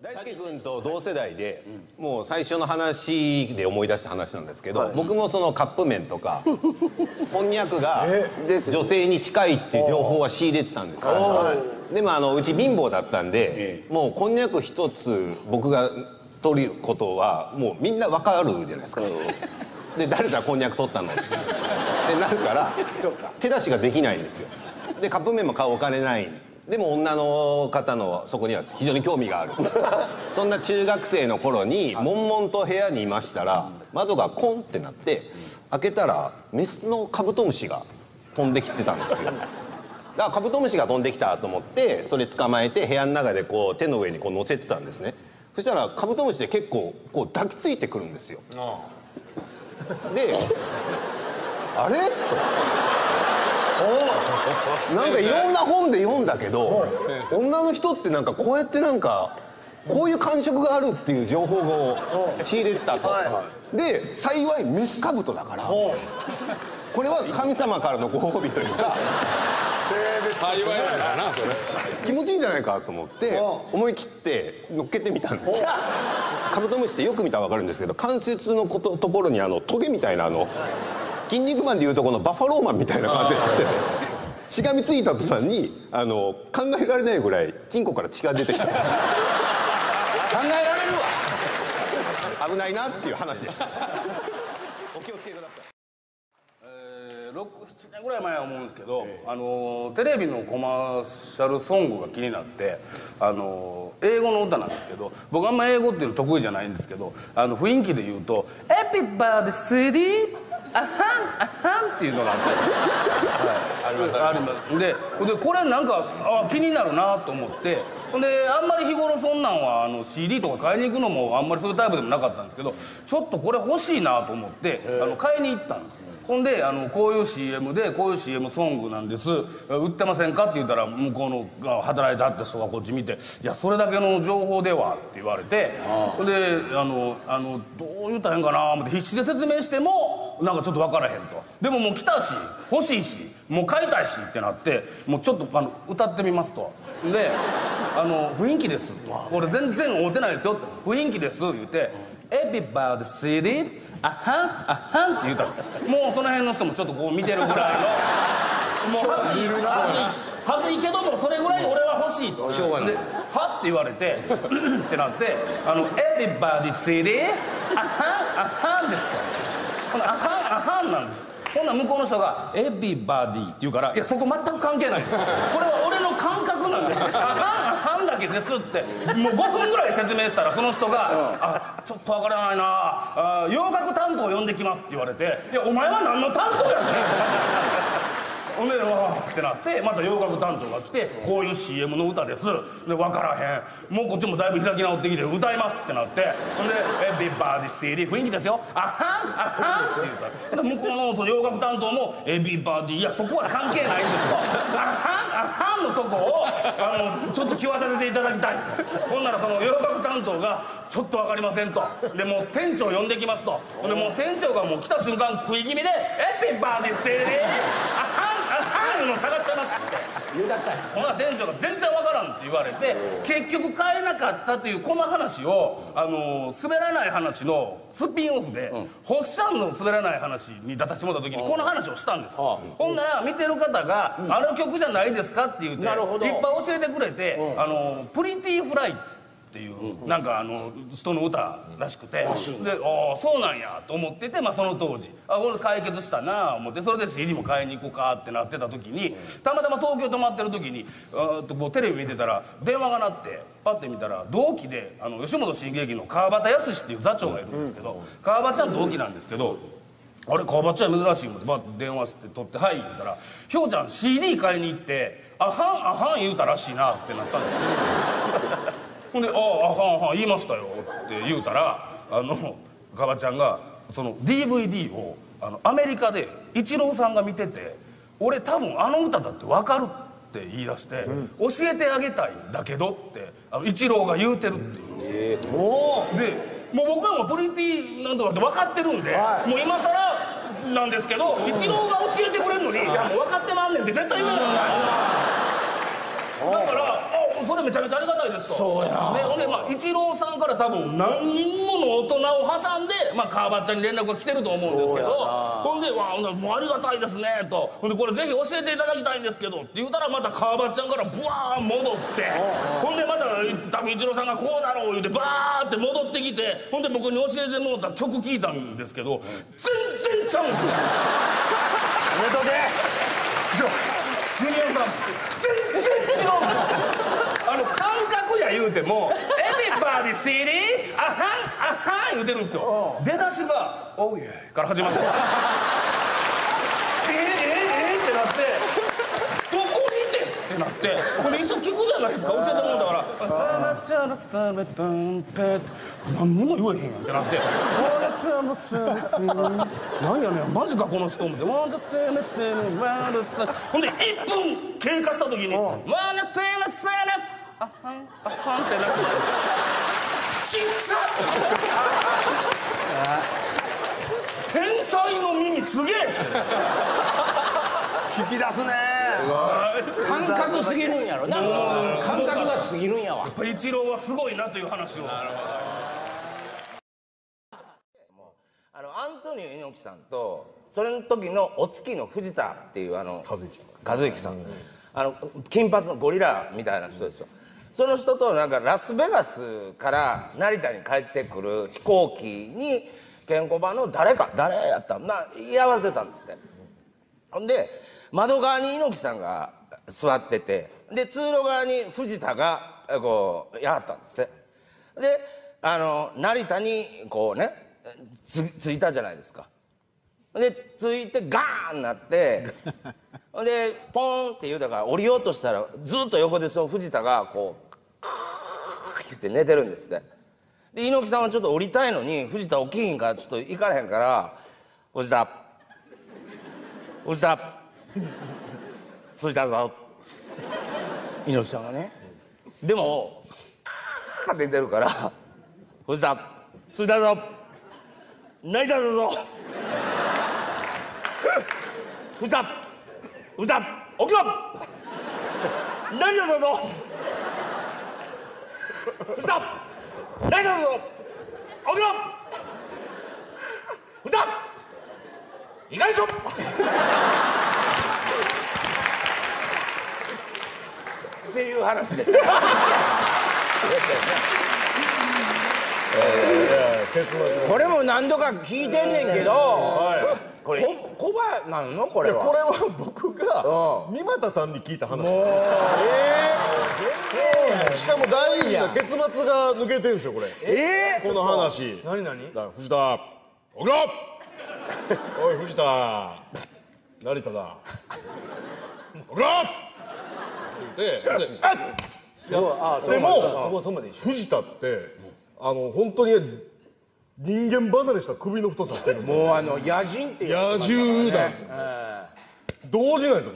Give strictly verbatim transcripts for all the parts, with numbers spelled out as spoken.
大輔君と同世代で、もう最初の話で思い出した話なんですけど、僕もそのカップ麺とかこんにゃくが女性に近いっていう情報は仕入れてたんですよ。でもあのうち貧乏だったんで、もうこんにゃく一つ僕が取ることはもうみんなわかるじゃないですか。で誰だこんにゃく取ったのってなるから手出しができないんですよ。でカップ麺も買うお金ない。でも女の方のそこには非常に興味があるそんな中学生の頃に悶々と部屋にいましたら窓がコンってなって開けたらメスのカブトムシが飛んできてたんですよ。だからカブトムシが飛んできたと思ってそれ捕まえて部屋の中でこう手の上にこう乗せてたんですね。そしたらカブトムシで結構こう抱きついてくるんですよ。であれなんかいろんな本で読んだけど女の人ってなんかこうやってなんかこういう感触があるっていう情報を仕入れてたと。で幸いメスカブトだからこれは神様からのご褒美というか幸いだからなそれ気持ちいいんじゃないかと思って思い切って乗っけてみたんですよ。カブトムシってよく見たら分かるんですけど関節のことところにあのトゲみたいなあの筋肉マンでいうとこのバッファローマンみたいな関節しててしがみついた途端にあの考えられないぐらいチンコから血が出てきた。考えられるわ危ないなっていう話でした。お気をつけください。 ろく、ななねんぐらい前は思うんですけど、あのテレビのコマーシャルソングが気になって、あの英語の歌なんですけど、僕あんま英語っていうの得意じゃないんですけど、あの雰囲気で言うと「エピバーディシティアハンアハン」っていうのがあって、はい、ありますありますででこれなんかあ気になるなと思って。ほんであんまり日頃そんなんはあの シーディー とか買いに行くのもあんまりそういうタイプでもなかったんですけどちょっとこれ欲しいなと思ってあの買いに行ったんです。ほんであのこういう シーエム でこういう シーエム ソングなんです売ってませんかって言ったら向こうの働いてはった人がこっち見て「いやそれだけの情報では」って言われてほんであのあのどう言ったらへんかな思って必死で説明してもなんかちょっと分からへんと。でももう来たし欲しいしもう買いたいしってなってもうちょっとあの歌ってみますと。であの雰囲気です俺全然会うてないですよって雰囲気です言うて「Everybody see it あはんあはん」って言ったんです。もうその辺の人もちょっとこう見てるぐらいのもうはずいはずいけどもそれぐらい俺は欲しいと。で「は」って言われてってなって「あの Everybody see it あはんあはん」ですと。ほな「あはんあはん」なんです。ほんなら向こうの人が「エビバディ」って言うから「いやそこ全く関係ないんですこれは俺の感覚なんです」「あはんあはんだけです」ってもうごふんぐらい説明したらその人が「あちょっとわからないなあ洋楽担当呼んできます」って言われて「いやお前は何の担当やねん」ほんでわーってなってまた洋楽担当が来て「こういう シーエム の歌です」で分からへんもうこっちもだいぶ開き直ってきて歌いますってなってほんで「エビバディシーディ雰囲気ですよあはんあはん」って言うたら向こうのその洋楽担当も「エビバディいやそこは関係ないんですとあはんあはんのとこをあのちょっと際立てていただきたいと。ほんならその洋楽担当が「ちょっと分かりません」と。でもう店長呼んできますと。ほんでもう店長がもう来た瞬間食い気味で「エビバディシーディあはんあはんの探してます」って言うだったんや。ほな店長が全然わからんって言われて結局買えなかったというこの話をあの滑らない話のスピンオフで、うん、ホッシャンの滑らない話に出させてもらった時にこの話をしたんです。ほんなら見てる方が、うん「あの曲じゃないですか?」って言うていっぱい教えてくれて「うん、あのプリティフライ」っていうなんかあの人の歌らしくて、でああそうなんやと思ってて、まあその当時あこれ解決したなあ思ってそれで シーディー も買いに行こうかってなってた時にたまたま東京泊まってる時にあとこうテレビ見てたら電話が鳴ってパッて見たら同期であの吉本新喜劇の川端康っていう座長がいるんですけど川端ちゃん同期なんですけど。あれ川端ちゃん珍しいもんでバッて電話して取って「はい」言うたら「ひょうちゃん シーディー 買いに行ってあはんあはん言うたらしいな」ってなったんですよ。ほんで「あああはんあはん言いましたよ」って言うたらあの川端ちゃんがその ディーブイディー をあのアメリカでイチローさんが見てて「俺多分あの歌だって分かる」って言い出して「教えてあげたいんだけど」ってあのイチローが言うてるって言うんですよ。えー、でもう僕らもプリティなんとかって分かってるんで、はい、もう今更なんですけどイチローが教えてくれるのに「いやもう分かってまんねん」って絶対言わない。だから「あもそれめちゃめちゃありがたいですと。 そうやでほんでまあイチローさんから多分何人もの大人を挟んでまあ川端ちゃんに連絡が来てると思うんですけど、ほんで「わあもうありがたいですね」と「ほんでこれぜひ教えていただきたいんですけど」って言うたらまた川端ちゃんからブワーン戻って、ほんでまた多分イチローさんがこうだろう言うてバーって戻ってきて、ほんで僕に教えてもらった曲聴いたんですけど全然ちゃうんですよ。 やめとけ。 ジュニアさん全然違う。あの感覚や言うても「Everybody City あはんあはん」言うてるんですよ。出だしが「Oh yeah」から始まって「えー、えー、えー、ってなって「どこにて?」ってなってこれ一応聞くじゃないですか、教えてもらったから「あなたのさめたんぺ」何にも言えへんやんってなって「あなたのさめさ何やねんマジかこの人」思って「ワンダテメツェネワンダサ」ほんでいっぷん経過した時に「ワンダテメツェネあはんあはん」ってなってちっちゃ天才の耳すげえ引き出すね。 感覚すぎるんやろな。感覚がすぎるんやわ。 やっぱイチローはすごいなという話を。 あのアントニオ猪木さんとそれの時のお月の藤田っていうあの和之さん和之さん、あの金髪のゴリラみたいな人ですよ。その人となんかラスベガスから成田に帰ってくる飛行機にケンコバの誰か誰やったんな居合わせたんですって。ほんで窓側に猪木さんが座ってて、で通路側に藤田がこうやったんですって。であの成田にこうねつ着いたじゃないですか。で着いてガーンなってでポーンって言うたから降りようとしたらずっと横でその藤田がこうクーッって寝てるんですって。で猪木さんはちょっと降りたいのに藤田起きひんからちょっと行かれへんから「藤田藤田着いたぞ」 猪木さんがね。 でもカーッて出てるから「藤田着いたぞ成田だぞ藤田藤田起きろ成田だぞ藤田成田だぞ起きろ藤田意外とっていう話ですこれも何度か聞いてんねんけど、これコバなのこれは。 これは僕が三股さんに聞いた話なんです。しかも大事な結末が抜けてるんですよこれ。 えこの話。 何何？ だ藤田起きろおい藤田成田だ起きろって言ってででも藤田ってあの本当に人間離れした首の太さしてるんでもうあの野人って野獣なんですよ。動じないですよ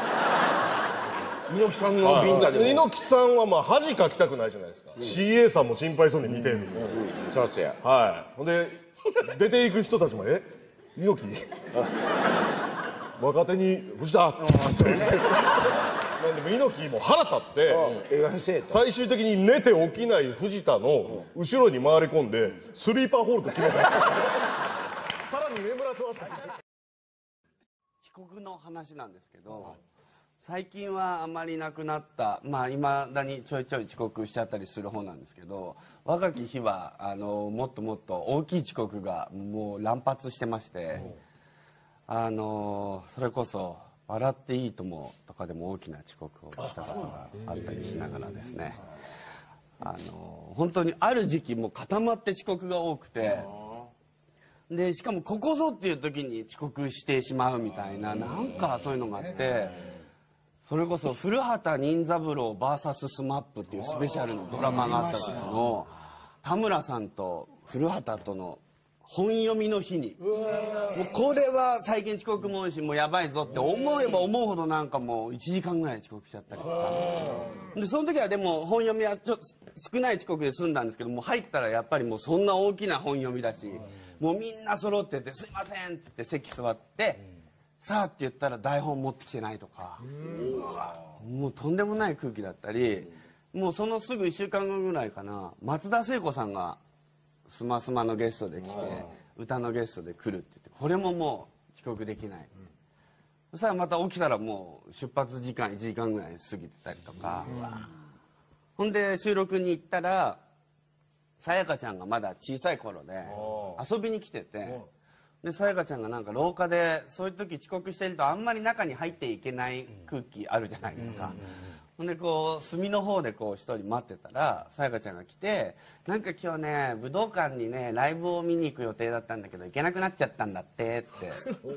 猪木さんのビンタでも。 猪木さんはまあ恥かきたくないじゃないですか。 シーエー さんも心配そうに見てるんで、 そうっすや。 はいほんで出ていく人たちも「え猪木若手に藤田」なんでも猪木も腹立って最終的に寝て起きない藤田の後ろに回り込んでスリーパーホールド決めたさらに眠らせます。 帰国の話なんですけど、最近はあまりなくなった、まあいまだにちょいちょい遅刻しちゃったりする方なんですけど、若き日はあのもっともっと大きい遅刻がもう乱発してまして、あのそれこそ「笑っていいとも」とかでも大きな遅刻をしたことがあったりしながらですね、あの本当にある時期もう固まって遅刻が多くて、でしかもここぞっていう時に遅刻してしまうみたいな、なんかそういうのがあって、それこそ古畑任三郎 ブイエス スマップっていうスペシャルのドラマがあった時の田村さんと古畑との本読みの日に、もうこれは最近遅刻も多いしもうやばいぞって思えば思うほどなんかもういちじかんぐらい遅刻しちゃったりとかで、その時はでも本読みはちょっと少ない遅刻で済んだんですけども、入ったらやっぱりもうそんな大きな本読みだし、もうみんな揃ってて「すいません」って言って席座って「さあ」って言ったら台本持ってきてないとか、もうとんでもない空気だったり、 もうそのすぐいっしゅうかんごぐらいかな、松田聖子さんがスマスマのゲストで来て歌のゲストで来るって言って、これももう遅刻できない、そしたらまた起きたらもう出発時間いちじかんぐらい過ぎてたりとか、ほんで収録に行ったらさやかちゃんがまだ小さい頃で遊びに来てて、でさやかちゃんがなんか廊下で、そういう時遅刻してるとあんまり中に入っていけない空気あるじゃないですか。ほんでこう隅の方でこう一人待ってたらさやかちゃんが来て、なんか今日ね武道館にねライブを見に行く予定だったんだけど行けなくなっちゃったんだってって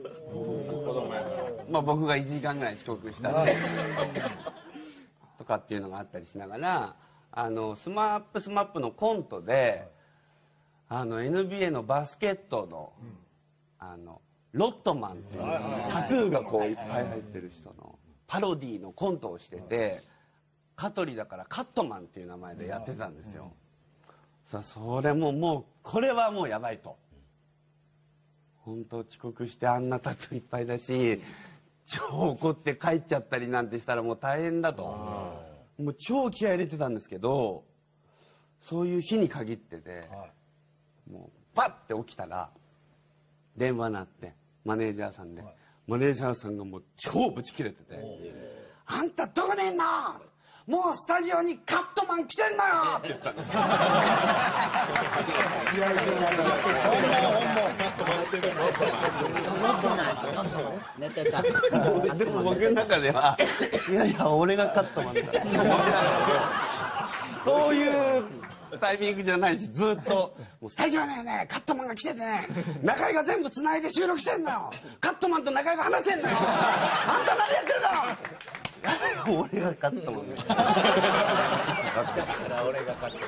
まあ僕がいちじかんぐらい遅刻したんでとかっていうのがあったりしながら、あのスマップスマップのコントであの エヌビーエー のバスケットの、あのロットマンっていうタトゥーがこういっぱい入ってる人のパロディのコントをしてて、香取だからカットマンっていう名前でやってたんですよ。さあそれももうこれはもうやばいと、本当遅刻してあんなタトゥーいっぱいだし超怒って帰っちゃったりなんてしたらもう大変だと、もう超気合い入れてたんですけど、そういう日に限ってで、もうパッて起きたら電話鳴ってマネージャーさんで、マネージャーさんがもう超ブチ切れてて「あんたどこにいんの？もうスタジオにカットマン来てんのよ!」って言ったんです。 寝てた。 でも僕の中ではいやいや俺がカットマンだそういうタイミングじゃないし、ずっともうスタジオにねカットマンが来ててね、中居が全部つないで収録してんのよ、カットマンと中居が話してんのよ、あんた何やってんの俺がカットマンだから俺がカットマン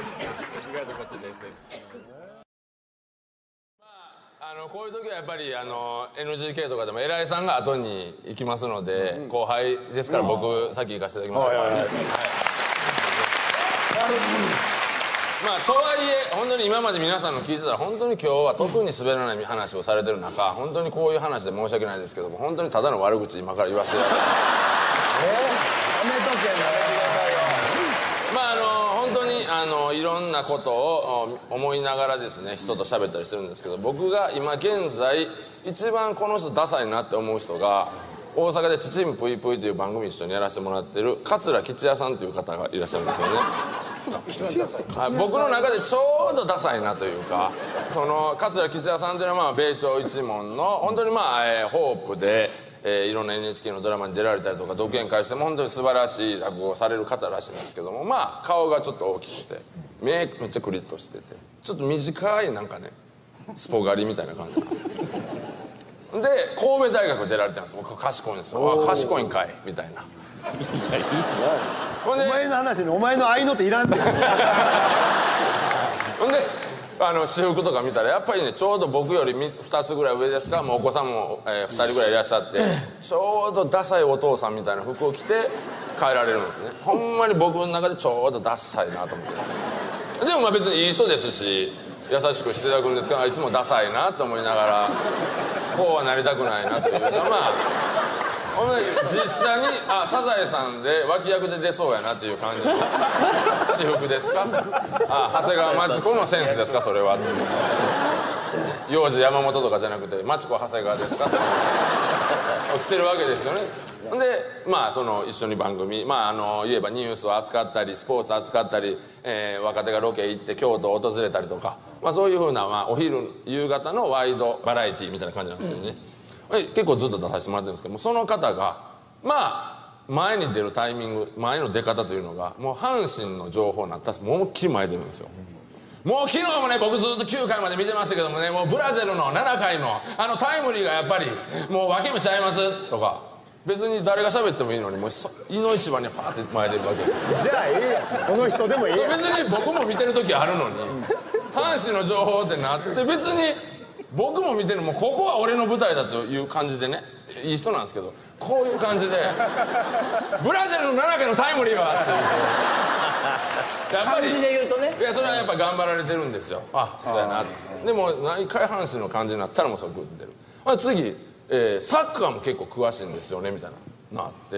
あのこういう時はやっぱりあの エヌジーケー とかでも偉いさんが後に行きますので、後輩ですから僕先行かせていただきます。まあとはいえ本当に今まで皆さんの聞いてたら本当に今日は特に滑らない話をされてる中、本当にこういう話で申し訳ないですけども、本当にただの悪口今から言わせてやる。まああの本当にあのいろんなことを思いながらですね人と喋ったりしてるんですけど、僕が今現在一番この人ダサいなって思う人が大阪で「ちちんぷいぷい」という番組一緒にやらせてもらってる桂吉弥さんという方がいらっしゃるんですよね。はい、僕の中でちょうどダサいなというか、その桂吉弥さんというのはまあ米朝一門の本当にまあ、えー、ホープで、えー、いろんな エヌエイチケー のドラマに出られたりとか独演会しても本当に素晴らしい落語をされる方らしいんですけども、まあ顔がちょっと大きくて目めっちゃクリッとしててちょっと短いなんかねスポ狩りみたいな感じなんです。で神戸大学出られてるんです。僕賢いんですよ。あ賢いんかいみたいな。 お前の話にお前の合いの手いらんってほんであの私服とか見たらやっぱりねちょうど僕よりふたつぐらい上ですか、もうお子さんも、えー、ふたりぐらいいらっしゃってちょうどダサいお父さんみたいな服を着て帰られるんですね。ほんまに僕の中でちょうどダサいなと思ってるんですよ。でもまあ別にいい人ですし優しくしていただくんですからいつもダサいなと思いながらこうはなりたくないなっていうか、まあほんで実際にあサザエさんで脇役で出そうやなっていう感じの私服ですか、あ長谷川町子のセンスですかそれは、幼児山本とかじゃなくて町子長谷川ですか来てるわけですよね。でまあその一緒に番組、まああの言えばニュースを扱ったりスポーツ扱ったり、えー、若手がロケ行って京都を訪れたりとか、まあ、そういうふうな、まあ、お昼夕方のワイドバラエティーみたいな感じなんですけどね、うん、結構ずっと出させてもらってるんですけども、その方がまあ前に出るタイミング前の出方というのがもう阪神の情報になったらもう大きい前出るんですよ。もう昨日もね僕ずっときゅうかいまで見てましたけどもね、もうブラゼルのななかいのあのタイムリーがやっぱりもう分け目ちゃいますとか、別に誰が喋ってもいいのにもういの一番にファーって前出るわけですよ。 じゃあいいやその人でもいいや。 別に僕も見てる時あるのに阪神の情報ってなって別に僕も見てるもうここは俺の舞台だという感じでね、いい人なんですけどこういう感じでブラゼルのななかいのタイムリーはってやっぱり感じで言うとね、 いやそれはやっぱ頑張られてるんですよ。あそうやな。でも毎回阪神の感じになったらもうそれグッて出る。次、えー、サッカーも結構詳しいんですよねみたいななって、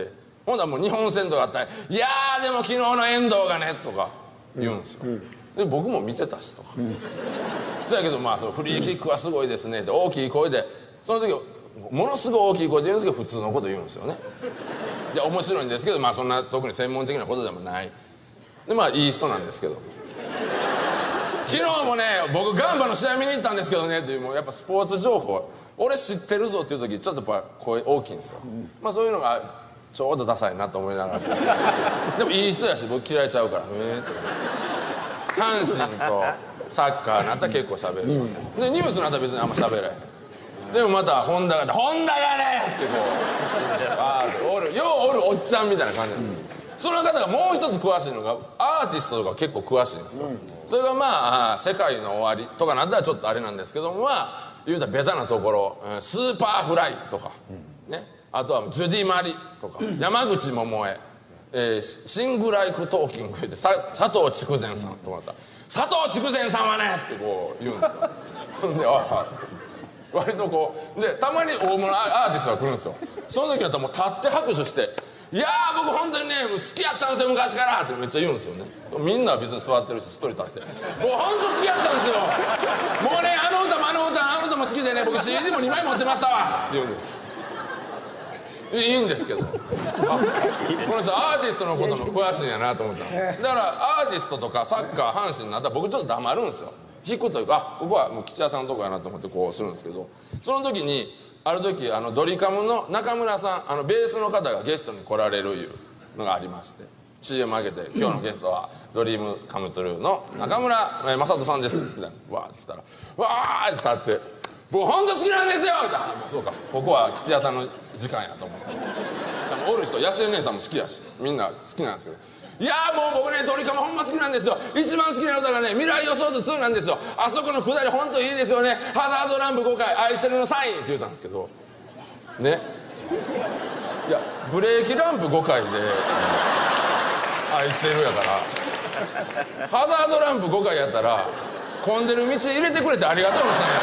ほんならもう日本戦とかあったら「いやーでも昨日の遠藤がね」とか言うんですよ、で僕も見てたしとか、そやけどまあそのフリーキックはすごいですねって大きい声でその時ものすごい大きい声で言うんですけど普通のこと言うんですよね。で面白いんですけどまあそんな特に専門的なことでもないでまあいい人なんですけど昨日もね僕ガンバの試合見に行ったんですけどねっていうもうやっぱスポーツ情報俺知ってるぞっていう時ちょっとやっぱ声大きいんですよ、まあそういうのがちょうどダサいなと思いながらでもいい人やし僕嫌いちゃうから阪神とサッカーなったら結構喋る、うん、でニュースなったら別にあんま喋らへんでもまた本田が「本田がね!」ってこうあーおるようおるおっちゃんみたいな感じです、うん、その方がもう一つ詳しいのがアーティストとか結構詳しいんですよ、うん、それがまあ「世界の終わり」とかなんだらちょっとあれなんですけどもまあ言うたらベタなところ「スーパーフライ」とか、うん、ねあとはジュディ・マリとか山口百恵、えー、シングライクトーキングで佐藤筑前さんとかだったら「佐藤筑前さんはね!」ってこう言うんですよであ割とこうでたまに大物アーティストが来るんですよその時だったらもう立って拍手して「いやー僕本当にね好きやったんですよ昔から」ってめっちゃ言うんですよね。みんなは別に座ってるし一人立って「もう本当好きやったんですよもうねあの歌もあの歌あの歌も好きでね僕 シーディー もにまい持ってましたわ」って言うんですいいんですけどこの人アーティストのことも詳しいんやなと思ったんですだからアーティストとかサッカー阪神になったら僕ちょっと黙るんですよ引くというかあ僕はもう吉谷さんのとこやなと思ってこうするんですけどその時にある時あのドリカムの中村さんあのベースの方がゲストに来られるいうのがありまして シーエム 開けて「今日のゲストはドリームカムツルーの中村雅人さんです」みたいなわーって来たらわーって立って「僕本当好きなんですよ!」ってあそうかここは吉谷さんの時間やと思っておる人安江姉さんも好きやしみんな好きなんですけどいやーもう僕ねドリカムほんま好きなんですよ一番好きな歌がね未来予想図ツーなんですよあそこのくだりほんといいですよねハザードランプごかい愛してるのサインって言ったんですけどねいやブレーキランプごかいで愛してるやからハザードランプごかいやったら混んでる道入れてくれてありがとうのサインや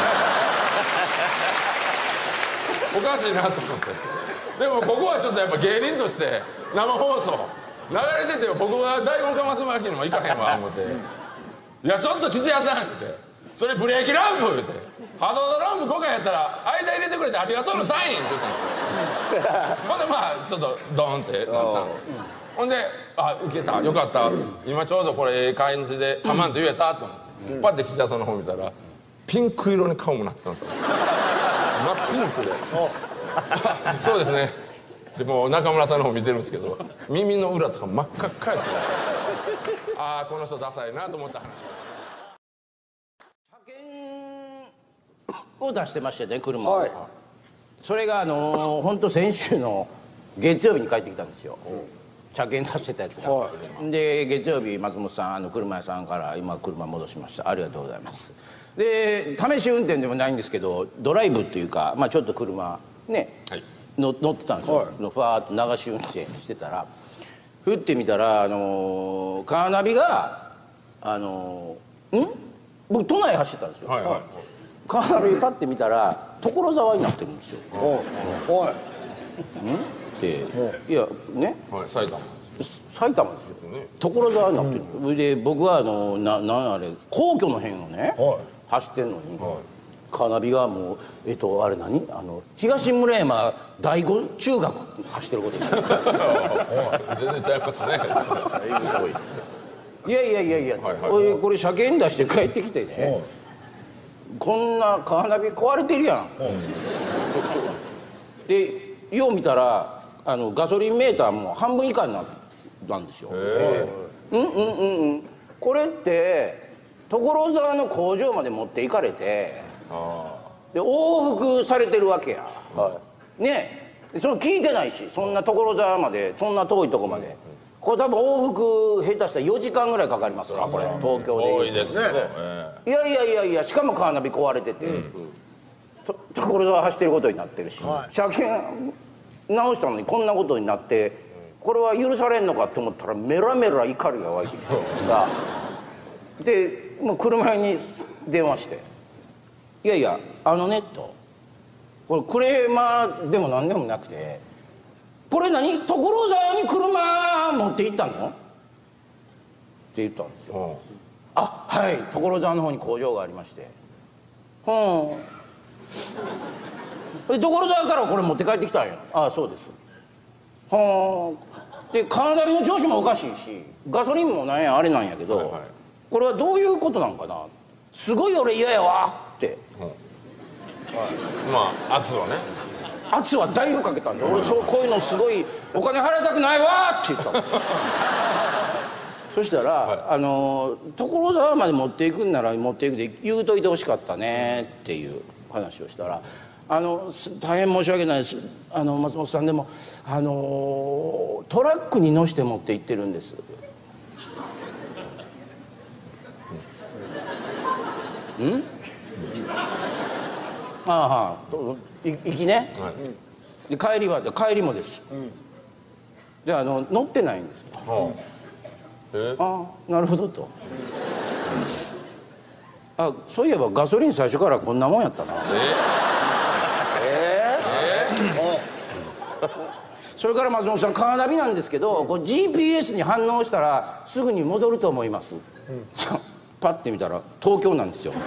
おかしいなと思ってでもここはちょっとやっぱ芸人として生放送流れててよ僕は大根かますわけにもいかへんわ思って「いやちょっと吉谷さん」って「それブレーキランプ」言って「ハザードランプごかいやったら間入れてくれてありがとうのサイン」って言ったんですよほんでまあちょっとドーンってなったんですほんで「あ受けたよかった今ちょうどこれええ感じでパマンと言えた」と思ってパッて吉谷さんの方見たらピンク色に顔もなってたんですよ真っピンクでそうですねでも中村さんの方見てるんですけど耳の裏とか真っ赤っかやってああこの人ダサいなと思った話です車検を出してましたよね車を、はい、それがあのー、本当先週の月曜日に帰ってきたんですよ車検出してたやつが、はい、で月曜日松本さんあの車屋さんから今車戻しましたありがとうございますで試し運転でもないんですけどドライブっていうかまあちょっと車ね、はい、の乗ってたんですよ、はい、ファーッと流し運転してたら振ってみたらあのー、カーナビがあのー、ん僕都内走ってたんですよ、はいはい、カーナビパッて見たら所沢になってるんですよはいんっていやね、 はい、埼玉埼玉ですよ、ね、所沢になってる、うん、で僕はあのななんあれ皇居の辺をね、はい、走ってんのに、はい、カーナビがもうえっとあれ何あの東村山第五中学走ってることになる全然ちゃいますねいやいやいやいや、はいはい、これ車検出して帰ってきてね、はい、こんなカーナビ壊れてるやん、はい、でよう見たらあのガソリンメーターも半分以下になったんですよ。うんうんうんうんこれって所沢の工場まで持って行かれてで往復されてるわけや、はい、ねそれ聞いてないしそんな所沢までそんな遠いとこまでこれ多分往復下手したらよじかんぐらいかかりますからこれ東京で遠いですねいやいやいやいやしかもカーナビ壊れてて、うん、と所沢走ってることになってるし、はい、車検直したのにこんなことになってこれは許されんのかって思ったらメラメラ怒りが湧いてきてさでもう車に電話して「いやいやあのね」と「これクレーマーでも何でもなくてこれ何所沢に車持って行ったの?」って言ったんですよ。あ、はい所沢の方に工場がありまして、はあ、で所沢からこれ持って帰ってきたんよ。ああそうです。はあ、でカーナビの調子もおかしいしガソリンもなんやあれなんやけど、はいはい、これはどういうことなんかな、すごい俺嫌やわって、うん、はい、 まあ圧はね圧はだいぶかけたんで、俺そうこういうのすごいお金払いたくないわって言ったのそしたら、はい、あの所沢まで持っていくんなら持っていくで言うといてほしかったねっていう話をしたら、あの大変申し訳ないです、あの松本さんでもあのトラックに乗せて持って行ってるんです。うん？ああはあ、行きね、はい、で帰りは帰りもです、うん、であの乗ってないんです。はあ、えああなるほどとあ、そういえばガソリン最初からこんなもんやったな。ええええそれから松本さんカーナビなんですけど、こう ジーピーエス に反応したらすぐに戻ると思います、うん、パッて見たら東京なんですよ。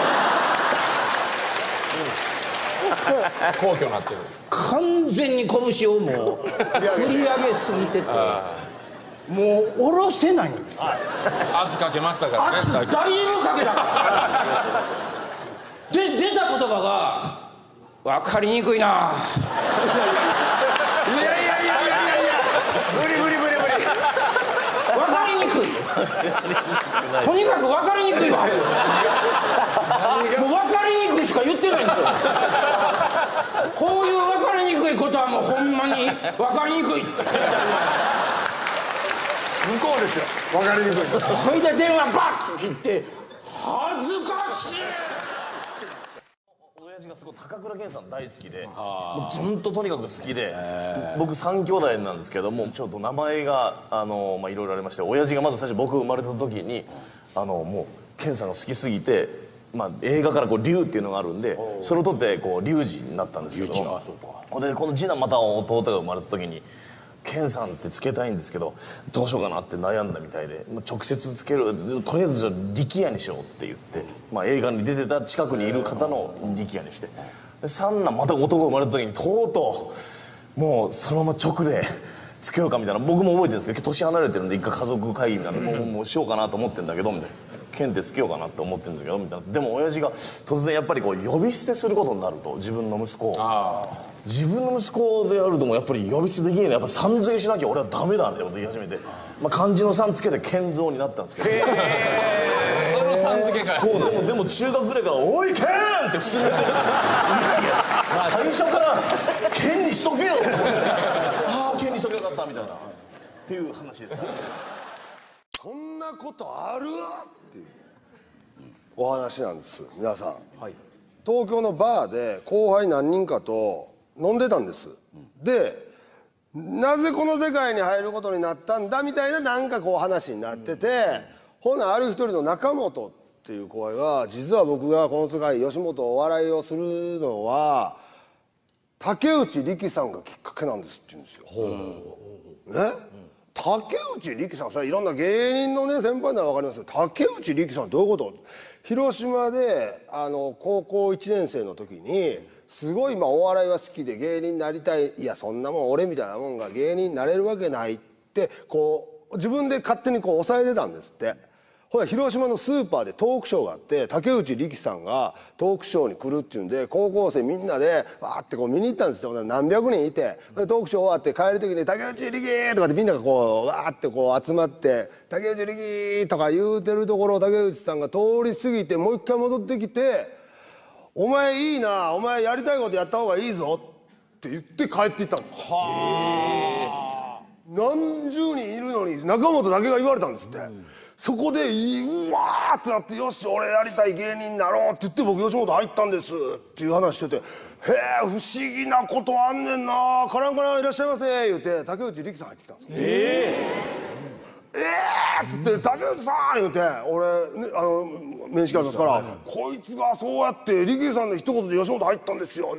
皇居になってる。 完全に拳をもう振り上げすぎててもう下ろせないんです。 圧かけましたからね。 圧だいぶかけたからで出た言葉が分かりにくいな。いやいやいやいやいやいや無理無理無理無理分かりにくいとにかく分かりにくいわもう分かりにくいしか言ってないんですよ。こういう分かりにくいことはもうほんまに分かりにくいって向こうですよ、分かりにくいそれで電話バッて切って恥ずかしい。 親父がすごい高倉健さん大好きで、もうずんととにかく好きで、僕さん兄弟なんですけども、ちょっと名前があのまあいろいろありまして、親父がまず最初僕生まれた時にあのもう健さんが好きすぎて、まあ映画からこう龍っていうのがあるんで、それを取ってこう龍二になったんですけど、ほんでこの次男また弟が生まれた時に健さんってつけたいんですけどどうしようかなって悩んだみたいで、直接つけるとりあえずじゃあ力也にしようって言って、まあ、映画に出てた近くにいる方の力也にして、で三男また男が生まれた時にとうとうもうそのまま直でつけようかみたいな、僕も覚えてるんですけど年離れてるんで一回家族会議みたいなもうもうしようかなと思ってるんだけどみたいな。剣ってつけようかなって思ってるんですけどみたいな。でも親父が突然やっぱりこう呼び捨てすることになると、自分の息子を自分の息子であるともやっぱり呼び捨てできないの、やっぱさん付けしなきゃ俺はダメだみたいなこと言い始めて、まあ、漢字のさんつけて健三になったんですけど、 そのさん付けかい。 そうでもでも中学ぐらいから「おい健!」って普通に言ってる。いやいや最初から「健にしとけよ」って思って「ああ健にしとけよかった」みたいなっていう話です。 そんなことあるっていうお話なんです。皆さん、はい、東京のバーで後輩何人かと飲んでたんです、うん、でなぜこの世界に入ることになったんだみたいななんかこう話になってて、うん、ほなある一人の中本っていう後輩が、実は僕がこの世界吉本お笑いをするのは竹内力さんがきっかけなんですって言うんですよ。ね、竹内力さん、それいろんな芸人のね先輩なら分かりますけど、竹内力さんどういうこと？広島であの高校いちねん生の時にすごいまあお笑いは好きで芸人になりたい、いやそんなもん俺みたいなもんが芸人になれるわけないってこう自分で勝手にこう抑えてたんですって。ほら広島のスーパーでトークショーがあって、竹内力さんがトークショーに来るっていうんで高校生みんなでわーってこう見に行ったんですよ。何百人いて、でトークショー終わって帰る時に「竹内力!」とかってみんながこうわーってこう集まって「竹内力!」とか言うてるところを竹内さんが通り過ぎてもう一回戻ってきて「お前いいな、お前やりたいことやった方がいいぞ」って言って帰っていったんです。はあ。何十人いるのに中本だけが言われたんですって。うん、そこでうわーってなって、よし俺やりたい芸人になろうって言って僕吉本入ったんですっていう話してて、へえ不思議なことあんねんな、カランカランいらっしゃいませ言うて竹内力さん入ってきたんですよ。えええーっつって竹内さん言うて俺、ね、あの面識ありますから、こいつがそうやって力さんの一言で吉本入ったんですよ。いや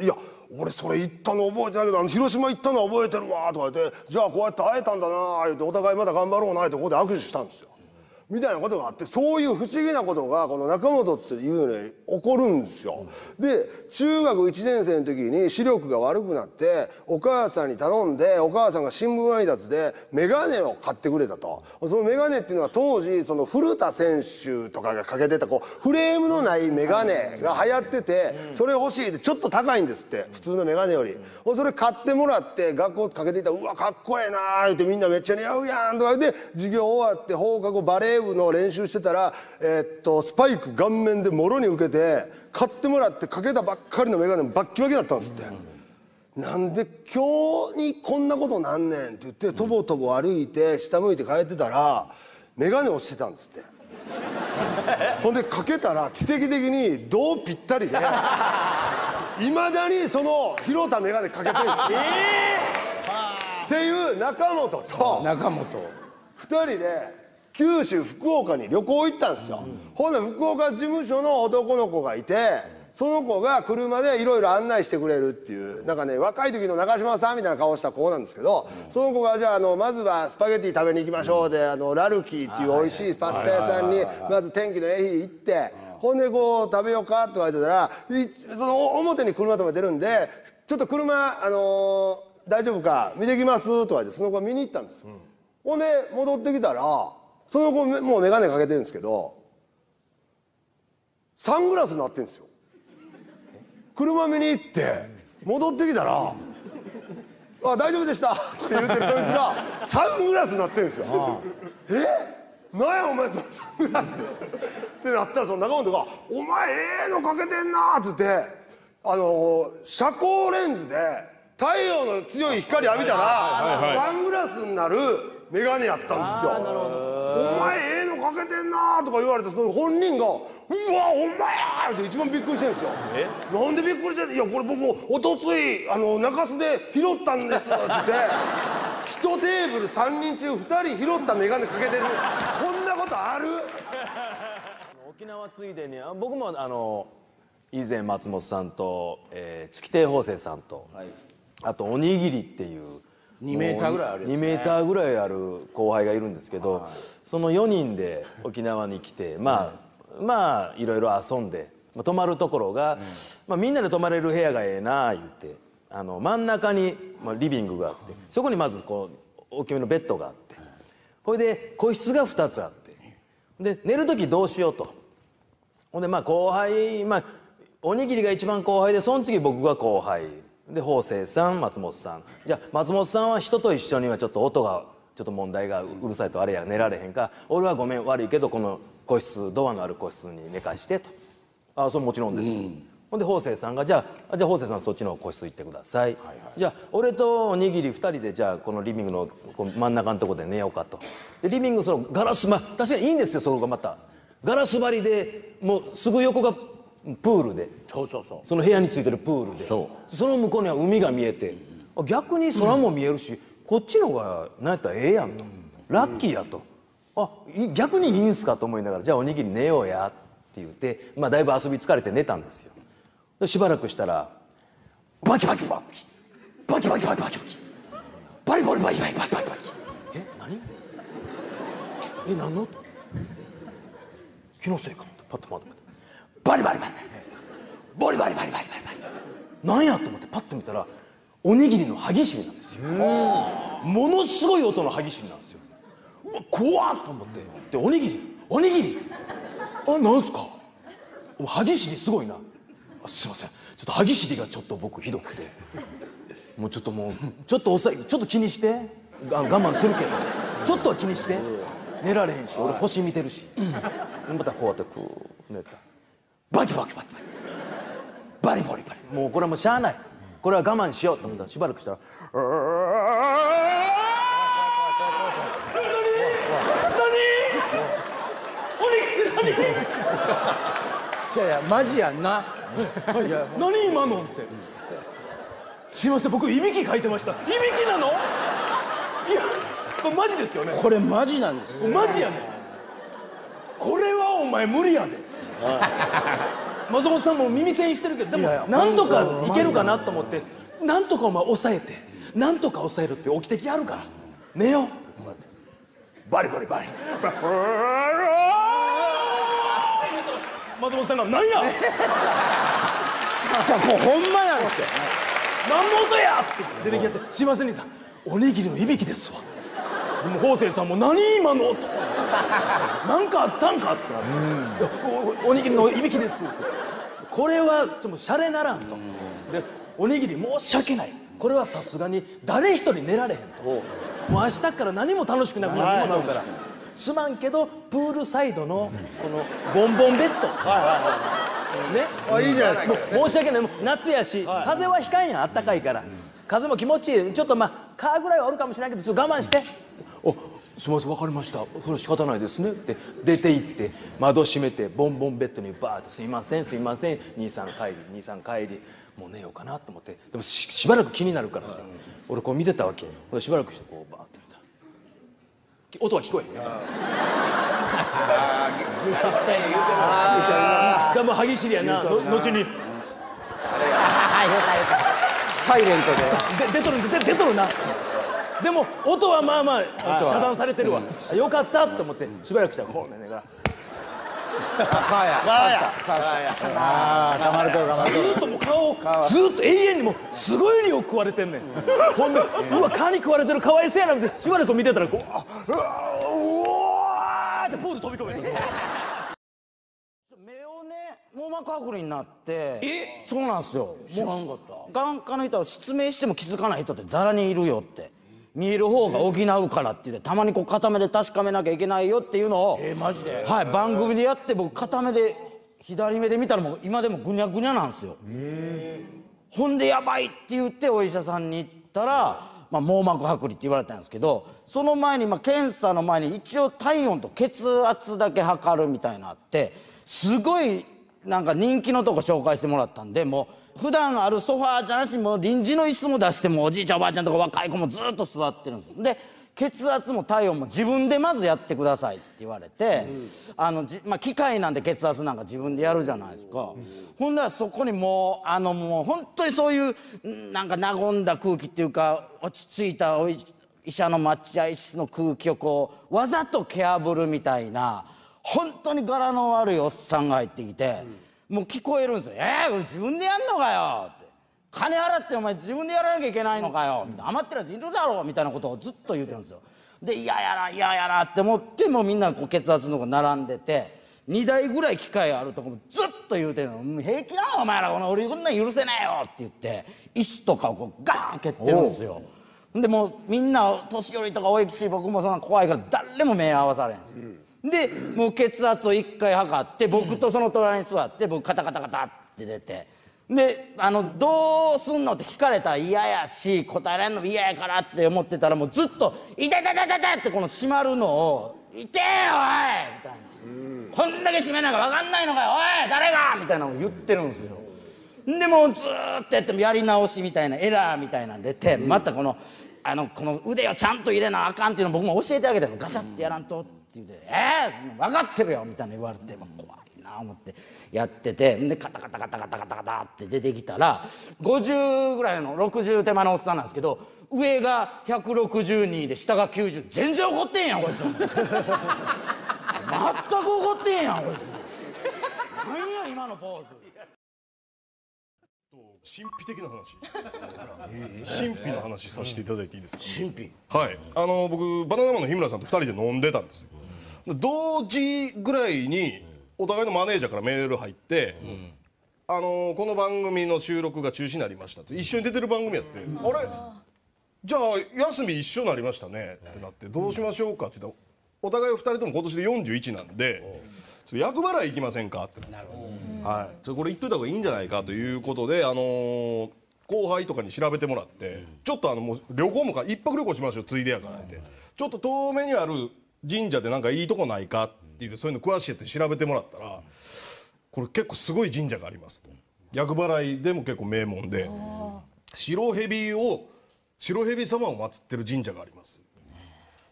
俺それ行ったの覚えてないけど、あの広島行ったのは覚えてるわとか言って、じゃあこうやって会えたんだな言って、お互いまだ頑張ろうなってここで握手したんですよみたいなことがあって、そういう不思議なことがこの中本っていうのに起こるんですよ。で中学いちねん生の時に視力が悪くなってお母さんに頼んで、お母さんが新聞配達で眼鏡を買ってくれたと。その眼鏡っていうのは当時その古田選手とかがかけてたこうフレームのない眼鏡が流行ってて、それ欲しいってちょっと高いんですって、普通の眼鏡より。それ買ってもらって学校かけていたら、うわかっこええなー言って、みんなめっちゃ似合うやんとか言って授業終わって放課後バレー部の練習してたら、えー、っとスパイク顔面でもろに受けて、買ってもらってかけたばっかりの眼鏡バッキバキだったんですって、うん、なんで今日にこんなことなんねんって言ってとぼとぼ歩いて下向いて帰ってたら眼鏡落ちてたんですってほんでかけたら奇跡的に胴ぴったりでいまだにその拾った眼鏡かけてるんですよ、えー、っていう中本と中本ふたりで九州福岡に旅行行ったんですよ、うん、ほんで福岡事務所の男の子がいて、その子が車でいろいろ案内してくれるっていう、なんかね若い時の中島さんみたいな顔した子なんですけど、うん、その子がじゃあ、あのまずはスパゲティ食べに行きましょうで、あのラルキーっていう美味しいパスタ屋さんにまず天気のええ日行って、ほんでこう食べようかって言われてたら、その表に車止めてるんで、ちょっと車あのー、大丈夫か見てきますとか言ってその子見に行ったんですよ、うん、ほんで戻ってきたらその子もう眼鏡かけてるんですけどサングラスになってるんですよ。車見に行って戻ってきたら「あ大丈夫でした」って言ってるそいつがサングラスになってるんですよ。えなんやお前そのサングラスってなったら、その中本が「お前ええのかけてんな」っつってあの遮光レンズで太陽の強い光浴びたらサングラスになる眼鏡やったんですよ。お前ええのかけてんなとか言われて、その本人が「うわほんまや!」って一番びっくりしてるんですよ。えなんでびっくりしてんの？いやこれ僕おとついあの中洲で拾ったんですって言って一テーブルさんにん中ふたり拾った眼鏡かけてるこんなことある？ 沖縄ついでに僕もあの以前松本さんと、えー、月亭方正さんと、はい、あとおにぎりっていうにメーターぐらいあるやつね、 にメーターぐらいある後輩がいるんですけど、はい、そのよにんで沖縄に来てまあ、うん、まあいろいろ遊んで、まあ、泊まるところが、うんまあ、みんなで泊まれる部屋がええな言ってあの真ん中に、まあ、リビングがあってそこにまずこう大きめのベッドがあってほいで個室がふたつあってで寝る時どうしようとほんでまあ後輩まあおにぎりが一番後輩でその次僕が後輩で方正さん松本さんじゃあ松本さんは人と一緒にはちょっと音がちょっと問題がうるさいとあれや寝られへんか俺はごめん悪いけどこの個室ドアのある個室に寝かしてとあそれもちろんです、うん、ほんで方正さんがじゃあじゃあ方正さんそっちの個室行ってください、はいはい、じゃあ俺とおにぎりふたりでじゃあこのリビングのこう真ん中のとこで寝ようかとでリビングそのガラスま確かにいいんですよそこがまたガラス張りでもうすぐ横がプールでそうそうそうその部屋についてるプールで そ, その向こうには海が見えて、うん、逆に空も見えるし、うん、こっちの方が何やったらええやんと、うん、ラッキーやと、あ逆にいいんすかと思いながらじゃあおにぎり寝ようやって言って、まあ、だいぶ遊び疲れて寝たんですよ。でしばらくしたらバキバキバキバキバキバキバキバキバリバリバリバリバキバキバキえ何え何の音気のせいかパッと待ってバリバリバリバリバリバリバリバリバリ何やと思ってパッと見たらおにぎりの歯ぎしりなんですよ。ものすごい音の歯ぎしりなんですよ。うわ怖っと思ってでおにぎりおにぎりあなんすか歯ぎしりすごいなあすいませんちょっと歯ぎしりがちょっと僕ひどくてもうちょっともうちょっと抑えちょっと気にしてあ我慢するけどちょっとは気にして寝られへんし俺星見てるしまたこうやってこう寝たバキバキバキバキバリバリバリもうこれはもうしゃあないこれは我慢しようと思ったらしばらくしたら「何何何何?」 いやいやマジやんないや何今のってすいません僕いびきかいてましたいびきなのいやこれマジですよねこれマジなんですマジやねんこれはお前無理やで松本さんも耳栓してるけど、でもなんとかいけるかなと思って、なんとかお前抑えて、なんとか抑えるって起きてきあるから寝よう。バリバリバリ松本さんが「何や!」 じゃあこうほんまなんですよ。 何の音やって出てきて「すいません兄さん、おにぎりのいびきですわ」。でも方正さんも「何今の音なんかあったんか?」って「おにぎりのいびきです」って。これはちょっとシャレならんと。でおにぎり申し訳ない、これはさすがに誰一人寝られへんと。もう明日から何も楽しくなくなってしまうからすまんけど、プールサイドのこのボンボンベッドね、 あ、いいじゃないですか。 申し訳ない、もう夏やし、風はひかんやん、あったかいから、風も気持ちいい、ちょっとまあ蚊ぐらいはおるかもしれないけど、ちょっと我慢して「おすみません、分かりました、それ仕方ないですね」って出て行って窓閉めてボンボンベッドにバーッと「すいませんすいません兄さん帰り兄さん帰りもう寝ようかな」と思って、でも し, しばらく気になるからさ、俺こう見てたわけ。しばらくしてこうバーッと見た、音は聞こえへん。がもう歯ぎしりやな、の後にサイレントでで出とる出出とるな。でも音はまあまあ遮断されてるわ。よかったと思ってしばらくしたらこうねねがかやかやああ頑張ると頑張るとずっともう顔をずっと永遠にもうすごい量食われてんねん。ほんでうわ蚊に食われてるかわいそうやなってしばらく見てたらこうあうわーってプール飛び込めて。 目をね網膜剥離になって、 えそうなんですよ。 知らんかった。 眼科の人は失明しても気づかない人ってザラにいるよって、見える方が補うからって言って、たまにこう片目で確かめなきゃいけないよっていうのを、 えー、マジで、 はい、番組でやって、僕片目で左目で見たらもう今でもぐにゃぐにゃなんですよ。ほんでやばいって言ってお医者さんに行ったら、まあ、網膜剥離って言われたんですけど、その前に、まあ、検査の前に一応体温と血圧だけ測るみたいなのあって、すごいなんか人気のとこ紹介してもらったんで、もう普段あるソファーじゃなし、もう臨時の椅子も出して、もうおじいちゃんおばあちゃんとか若い子もずっと座ってるんですで、血圧も体温も自分でまずやってくださいって言われて、うん、あのじ、まあ、機械なんで血圧なんか自分でやるじゃないですか、うん、ほんならそこにもうあのもう本当にそういうなんか和んだ空気っていうか、落ち着いたお医者の待合室の空気をこうわざと蹴破るみたいな、本当に柄の悪いおっさんが入ってきて、うん、もう聞こえるんですよ「えー、自分でやんのかよ」って「金払ってお前自分でやらなきゃいけないのかよ」みたいな「余ってるやついるだろ」みたいなことをずっと言うてるんですよ。で嫌やな嫌やなって思って、もうみんなこう血圧のとこ並んでて、にだいぐらい機械あるとこもずっと言うてるの「平気なのお前ら、この俺こんなん許せないよ」って言って椅子とかをこうガーン蹴ってるんですよ。でもうみんな年寄りとか多いし、僕もそんな怖いから誰も目合わされんですよ。でもう血圧をいっかい測って、僕とその隣に座って、僕カタカタカタって出て、であのどうすんのって聞かれたら嫌やし、答えられんの嫌やからって思ってたら、もうずっと「痛い痛い痛い痛い」ってこの閉まるのを「痛えよおい!」みたいな「こんだけ閉めなんか分かんないのかよおい誰が!」みたいなのを言ってるんですよ。でもうずーっとやってもやり直しみたいなエラーみたいなん出て、またこのあのこの腕をちゃんと入れなあかんっていうのを僕も教えてあげてるの。ガチャってやらんとって言うて「えー、分かってるよ」みたいな言われて、もう怖いな思ってやってて、でカタカタカタカタカタカタって出てきたら、ごじゅうぐらいのろくじゅう手前のおっさんなんですけど、上がひゃくろくじゅうにで下がきゅうじゅう、全然怒ってんやんこいつ全く怒ってんやんこいつ何や今のポーズ。 神秘的な話神秘の話させていただいていいですか。 神秘、 はい、あの僕バナナマンの日村さんとふたりで飲んでたんですよ。同時ぐらいにお互いのマネージャーからメール入って「あのこの番組の収録が中止になりました」と。一緒に出てる番組やって「あれじゃあ休み一緒になりましたね」ってなって、どうしましょうかって言ったら、お互いふたりとも今年でよんじゅういちなんで「ちょっと厄払い行きませんか」ってなって、はい、ちょこれ言っといた方がいいんじゃないかということで、あのー、後輩とかに調べてもらって、ちょっとあのもう旅行もか一泊旅行しましょうついでやからって、ちょっと遠目にある神社でなんかいいとこないかって言って、そういうの詳しいやつに調べてもらったら、これ結構すごい神社がありますと。厄払いでも結構名門で、白蛇を白蛇様を祀ってる神社があります。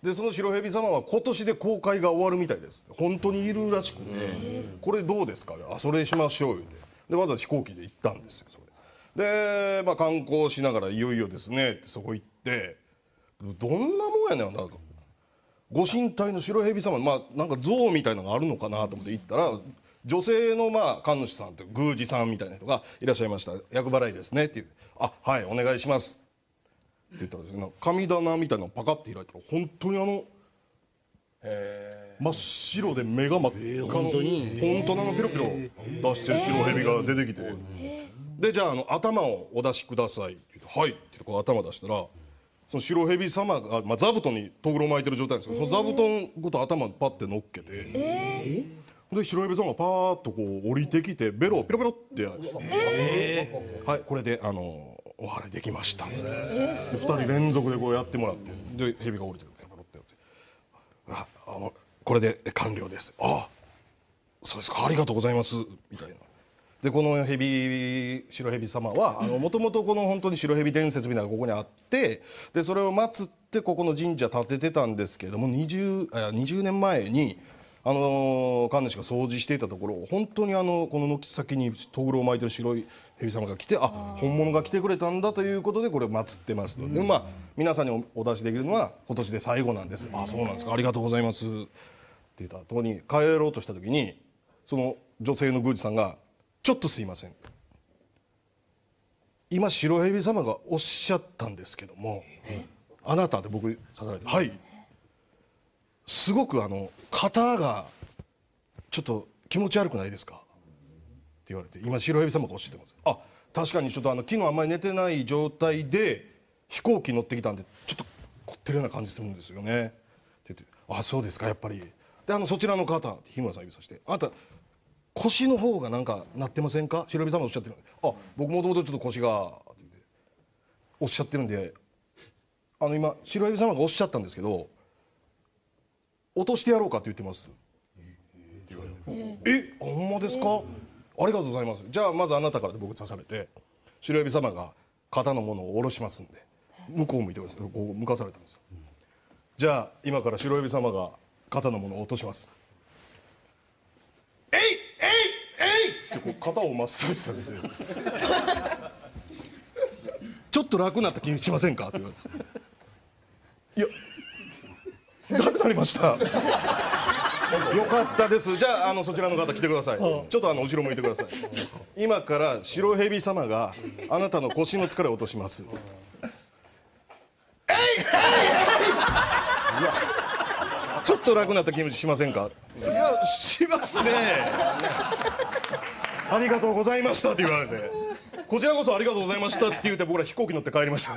でその白蛇様は今年で公開が終わるみたいです。本当にいるらしくて、これどうですか、あそれしましょうよで、わざわざ飛行機で行ったんですよ。それで、まあ、観光しながらいよいよですねってそこ行って、どんなもんやねん、なんかご神体の白蛇様、まあなんか像みたいなのがあるのかなと思って行ったら、女性のまあ神主さんって宮司さんみたいな人がいらっしゃいました。厄払いですねって言って、あはいお願いしますって言ったらですね、神棚みたいなのパカッて開いたら本当にあの真っ白で目が真っ赤の本当にあのピロピロ出してる白蛇が出てきて、でじゃああの頭をお出しくださいって言って、はいって言ってこう頭出したら、その白蛇様が、まあ、座布団にとぐろ巻いてる状態なんですけど、その座布団ごと頭にパッて乗っけて、えー、で白蛇様がパーッとこう降りてきてベロをピロピロってやる、えー、はいこれであのお祓いできました、えー、でふたり連続でこうやってもらって、で蛇が降りてるペロペロってやって、ああのこれで完了です、あそうですかありがとうございますみたいな。でこの蛇白蛇様はもともとこの本当に白蛇伝説みたいなのがここにあって、でそれを祀ってここの神社建ててたんですけれども、 20, 20年前にあの神主が掃除していたところ、本当にあのこの軒先にとぐろを巻いてる白い蛇様が来て、あ本物が来てくれたんだということでこれを祀ってますので、うん、まあ皆さんにお出しできるのは今年で最後なんです。あそうなんですか、ありがとうございますって言った後に帰ろうとした時に、その女性の宮司さんがちょっとすいません、今白蛇様がおっしゃったんですけども、あなたで僕刺されて、はいすごくあの肩がちょっと気持ち悪くないですかって言われて、今白蛇様がおっしゃってます。あ確かにちょっとあの昨日あんまり寝てない状態で飛行機乗ってきたんでちょっと凝ってるような感じするんですよねって言って、あそうですかやっぱり、であのそちらの方って日村さん指さして、あなた腰の方がなんかなってませんか、白蛇様おっしゃってる、あ僕もともとちょっと腰がおっしゃってるんで、あの今白蛇様がおっしゃったんですけど落としてやろうかって言ってますって言われて、えほんまですか、ありがとうございます、じゃあまずあなたからで僕刺されて、白蛇様が肩のものを下ろしますんで向こう向いてください、こう向かされたんですよ。じゃあ今から白蛇様が肩のものを落とします、えいえいえいってこう肩をマッサージされてちょっと楽になった気しませんかって言われて、いや楽になりましたよかったです、じゃあ、あのそちらの方来てください、ちょっとあの後ろ向いてください、今から白蛇様があなたの腰の疲れを落とします、えいえいえいちょっと楽になった気持ちしませんか、いやしますねありがとうございましたって言われて、こちらこそありがとうございましたって言って僕ら飛行機乗って帰りました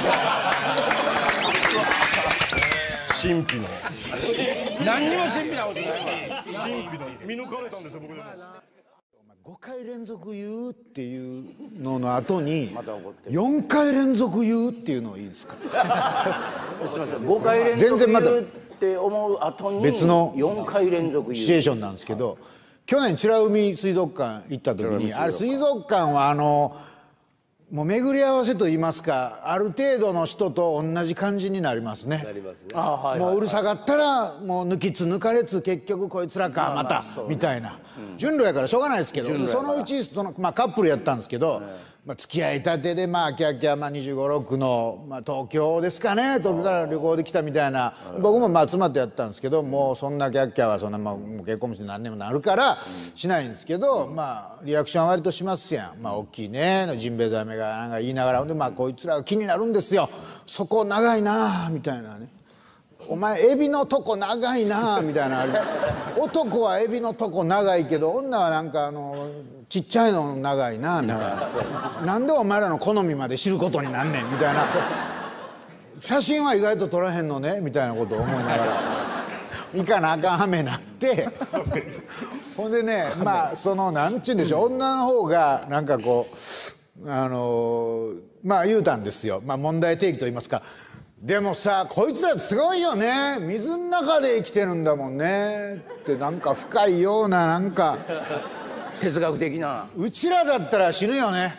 神秘の何にも神秘なことない神秘の見抜かれたんですよ僕でも。 ごかい連続言うっていうのの後によんかい連続言うっていうのいいですかごかい連続言うって思う後に別のよんかい連続言うシチュエーションなんですけど、去年美ら海水族館行った時に、あれ水族館はあのもう巡り合わせといいますか、ある程度の人と同じ感じになりますね。なりますね。もううるさかったらもう抜きつ抜かれつ結局こいつらかまたみたいな、順路やからしょうがないですけど、そのうちそのまあカップルやったんですけど、まあ付き合いたてでまあキャッキャまあにじゅうご、ろくのまあ東京ですかね、東京から旅行で来たみたいな、僕もまあ妻とやったんですけど、もうそんなキャッキャはそんなまあ結婚して何年もなるからしないんですけど、まあリアクションは割としますやん。まあ大きいねジンベエザメがなんか言いながら、ほんでまあこいつらが気になるんですよ。そこ長いなみたいなね。お前エビのとこ長いなみたいな。男はエビのとこ長いけど女はなんかあのちっちゃいの長いなみたいな。なんでお前らの好みまで知ることになんねんみたいな。写真は意外と撮らへんのねみたいなことを思いながら行かなあかんはめなってほんでね、まあそのなんちゅうんでしょう、女の方がなんかこうあのまあ言うたんですよ。まあ問題提起と言いますか。でもさこいつらすごいよね、水の中で生きてるんだもんねってなんか深いようななんか哲学的な、 うちらだったら死ぬよね。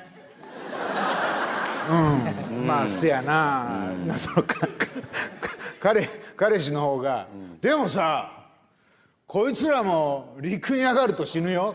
うん、まあせやな、そのかか彼彼氏の方が「でもさこいつらも陸に上がると死ぬよ」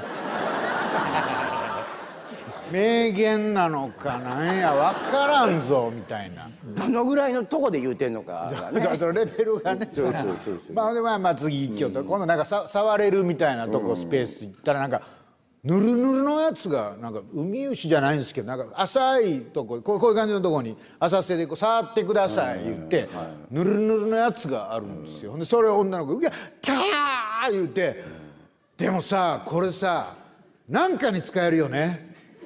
名言なのかなんや分からんぞみたいな。 どのぐらいのとこで言うてんのかがね。 ちょっとレベルがね。まあでまあまあ次一挙と今度なんかさ触れるみたいなとこスペース行ったらなんかぬるぬるのやつがなんかウミウシじゃないんですけどなんか浅いとここうこういう感じのとこに浅瀬でこう触ってください言ってぬるぬるのやつがあるんですよ。でそれを女の子がキャー言うてでもさこれさなんかに使えるよね。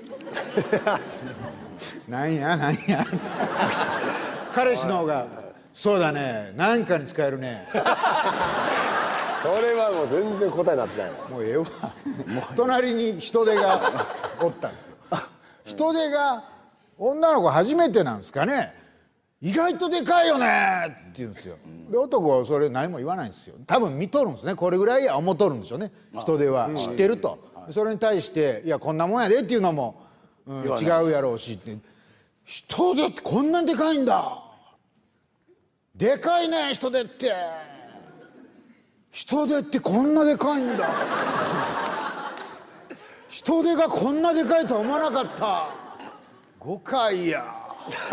なんやなんや彼氏の方が「そうだね何かに使えるね」 それはもう全然答えになってない。 もうええわ。隣に人手がおったんですよ。人手が女の子初めてなんですかね。意外とでかいよねって言うんですよ。で男はそれ何も言わないんですよ。多分見とるんですね。これぐらいや思っとるんでしょうね。人手は知ってると。それに対して「いやこんなもんやで」っていうのも、うん、違うやろうしって「人手ってこんなにでかいんだでかいね人手って人手ってこんなでかいんだ人手がこんなでかいとは思わなかった誤解や誤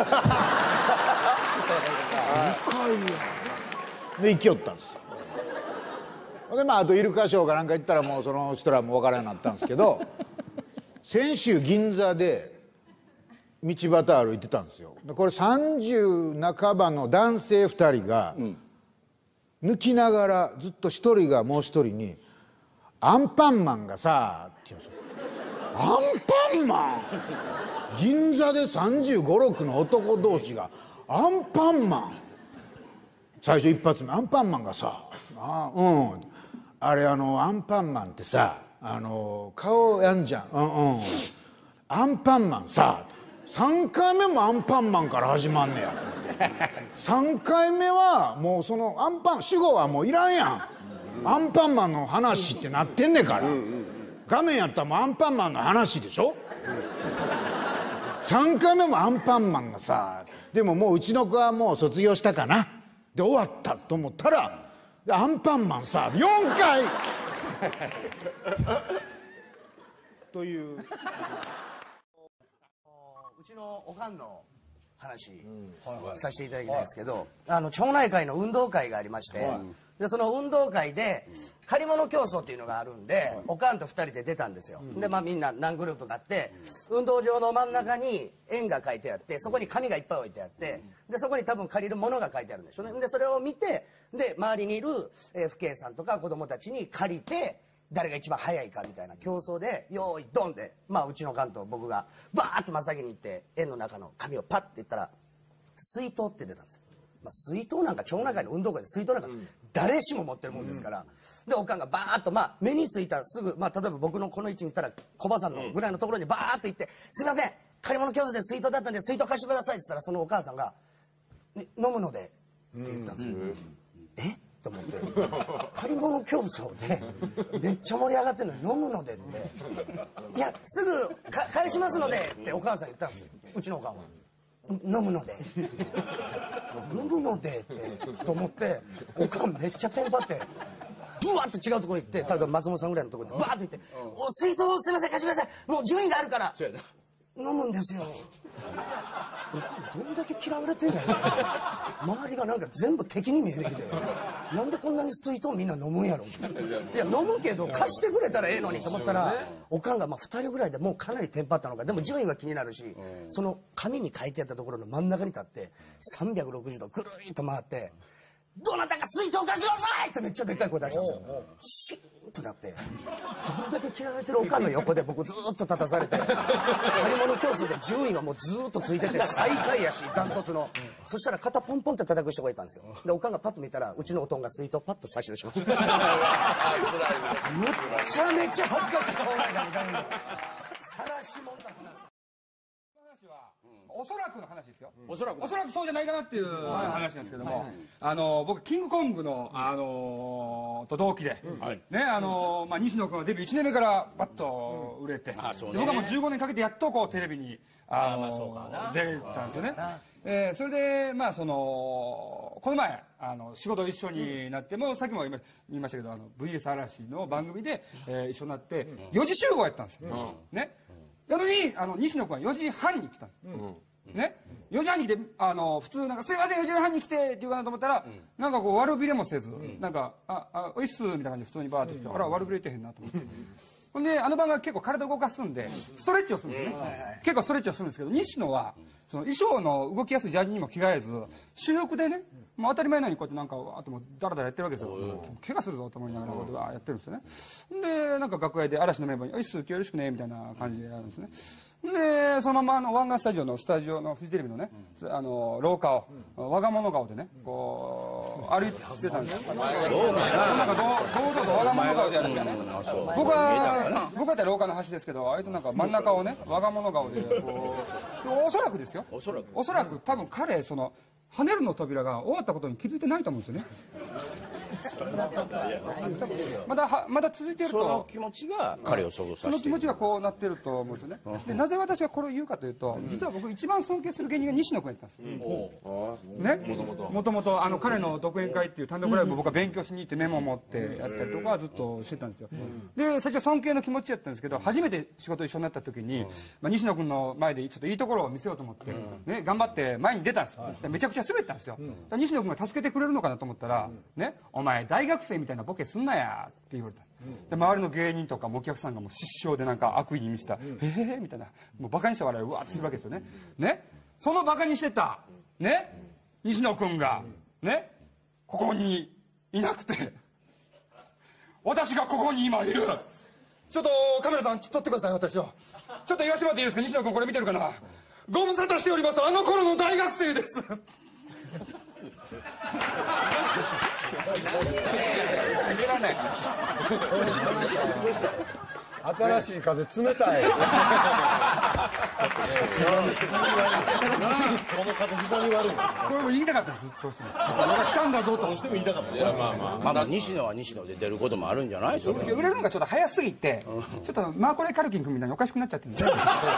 解や」で生きよったんですよ。でまああとイルカショーかなんか行ったらもうその人らも分からんようになったんですけど先週銀座で道端歩いてたんですよ。これさんじゅう半ばの男性ふたりが抜きながらずっと一人がもう一人に「アンパンマンがさ」って言うんですよ。アンパンマン銀座でさんじゅうご、ろくの男同士がアンパンマン最初一発目「アンパンマンがさ」あうんあれあのアンパンマンってさあの顔やんじゃんうんうんアンパンマンささんかいめもアンパンマンから始まんねやさんかいめはもうそのアンパン主語はもういらんやんアンパンマンの話ってなってんねんから画面やったらもうアンパンマンの話でしょさんかいめもアンパンマンがさでももううちの子はもう卒業したかなで終わったと思ったらアンパンマンさよんかいといううちのおかんの話させていただきたいんですけど、あの町内会の運動会がありまして、でその運動会で借り物競争っていうのがあるんで、おかんとふたりで出たんですよ。でまあみんな何グループかあって、運動場の真ん中に円が書いてあって、そこに紙がいっぱい置いてあって、でそこに多分借りるものが書いてあるんでしょうね。でそれを見て、で周りにいる父兄さんとか子供たちに借りて誰が一番早いかみたいな競争で用意ドンで、まあうちのおかんと僕がバーッと真っ先に行って円の中の紙をパッていったら水筒って出たんですよ。まあ、水筒なんか町内会の運動会で水筒なんか誰しも持ってるもんですから、でおかんがバーッと、まあ、目についたらすぐ、まあ、例えば僕のこの位置にいたら小葉さんのぐらいのところにバーッと行って「すいません借り物競争で水筒だったんで水筒貸してください」って言ったら、そのお母さんが「ね、飲むので」って言ったんですよ。えっと思って借り物競争でめっちゃ盛り上がってるのに飲むのでって「いやすぐか返しますので」ってお母さん言ったんですよ、うちのおかんは。飲むので飲むのでってと思って、おかんめっちゃテンパってブワッと違うところ行って、例えば松本さんぐらいのところでバーッと行って「お水筒すいません貸してください、もう順位があるから飲むんですよ」。どんだけ嫌われてんのよ周りがなんか全部敵に見えてきて、なんでこんなに水筒みんな飲むんやろ。いや飲むけど貸してくれたらええのにと思ったら、おかんがまあふたりぐらいでもうかなりテンパったのか、でも順位は気になるし、その紙に書いてあったところの真ん中に立ってさんびゃくろくじゅうどぐるりと回って「どなたか水筒貸してください!」ってめっちゃでっかい声出したんですよ。シーンとなって、どんだけ嫌われてるおかんの横で僕ずっと立たされて、借り物競争で順位がもうずっとついてて最下位やしダントツの。そしたら肩ポンポンって叩く人がいたんですよ。でおかんがパッと見たら、うちのおとんが水筒パッと差し出しました。むっちゃめちゃ恥ずかしい町内会の会員さらしもんだった。 おそらくの話ですよ。 おそらくおそらくそうじゃないかなっていう話なんですけども、あの僕キングコングのあのと同期でね、あのまあ西野君はデビューいちねんめからバッと売れて、で僕はもうじゅうごねんかけてやっとこうテレビにあの出たんですよね。えー、それでまあそのこの前あの仕事一緒になって、もうさっきも言いましたけど、あの ブイエス 嵐の番組で、えー、一緒になってよじ集合やったんですよ、うん、ね。なのにあの西野君はよじはんに来たんです、うん、ね。よじはんに来てあの普通なんか「すいませんよじはんに来て」って言うかなと思ったら、うん、なんかこう悪びれもせず、うん、なんか「ああおいっす」みたいな感じで普通にバーって来て、あら悪びれてへんなと思って。ほんであの番組は結構体動かすんでストレッチをするんですよね、結構ストレッチをするんですけど、西野はその衣装の動きやすいジャージにも着替えず私服でね、もう当たり前のようにこうやってなんかあともダラダラやってるわけですよ。怪我するぞと思いながらこうやってるんですよね。でなんか楽屋で嵐のメンバーに「おいっす今日よろしくね」みたいな感じでやるんですね。でそのままあの湾岸スタジオのスタジオのフジテレビのね、あの廊下を我が物顔でねこう歩いてたんですよ。なんか堂々と我が物顔でやるみたいなね。僕は僕だったら廊下の端ですけど、あいつなんか真ん中をね我が物顔でこう、おそらくですよ、おそらくおそらく多分彼その跳ねるの扉が終わったことに気づいてないと思うんですよね。まだはまだ続いてると、 その気持ちが彼を想像させている、 その気持ちがこうなってると思うんですよね。でなぜ私がこれを言うかというと、実は僕一番尊敬する芸人が西野君やったんです、うん、ね。もともとあの彼の独演会っていう単独ライブを僕は勉強しに行ってメモを持ってやったりとかずっとしてたんですよ。で最初は尊敬の気持ちやったんですけど、初めて仕事一緒になった時に、まあ、西野君の前でちょっといいところを見せようと思って、ね、頑張って前に出たんですよ。めちゃくちゃ滑ったんですよ。西野君が助けてくれるのかなと思ったら「ね、お前大学生みたいなボケすんなや」って言われた。で周りの芸人とかお客さんがもう失笑でなんか悪意に見せた「ええ」みたいな、もうバカにした笑いをうわーってするわけですよね。ね、そのバカにしてたね西野君がねここにいなくて、私がここに今いる。ちょっとカメラさん撮ってください、私をちょっと言わせてもらっていいですか。西野君これ見てるかな。ご無沙汰しております、あの頃の大学生です新しい風冷たいこの風膝に悪い。 これも言いたかったずっとして俺が来たんだぞとしても言いたかった。 いやまあまあまあ西野は西野で出ることもあるんじゃない。それ売れるのがちょっと早すぎて、ちょっとマーコレカルキン君みたいにおかしくなっちゃってるんで、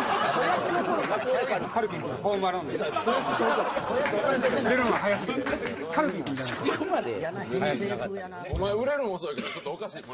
カルキン君ホームアローンで売れるのが早すぎてカルキン君みたいな。 そこまでやな偏西風やな。 お前売れるのもそうやけどちょっとおかしい。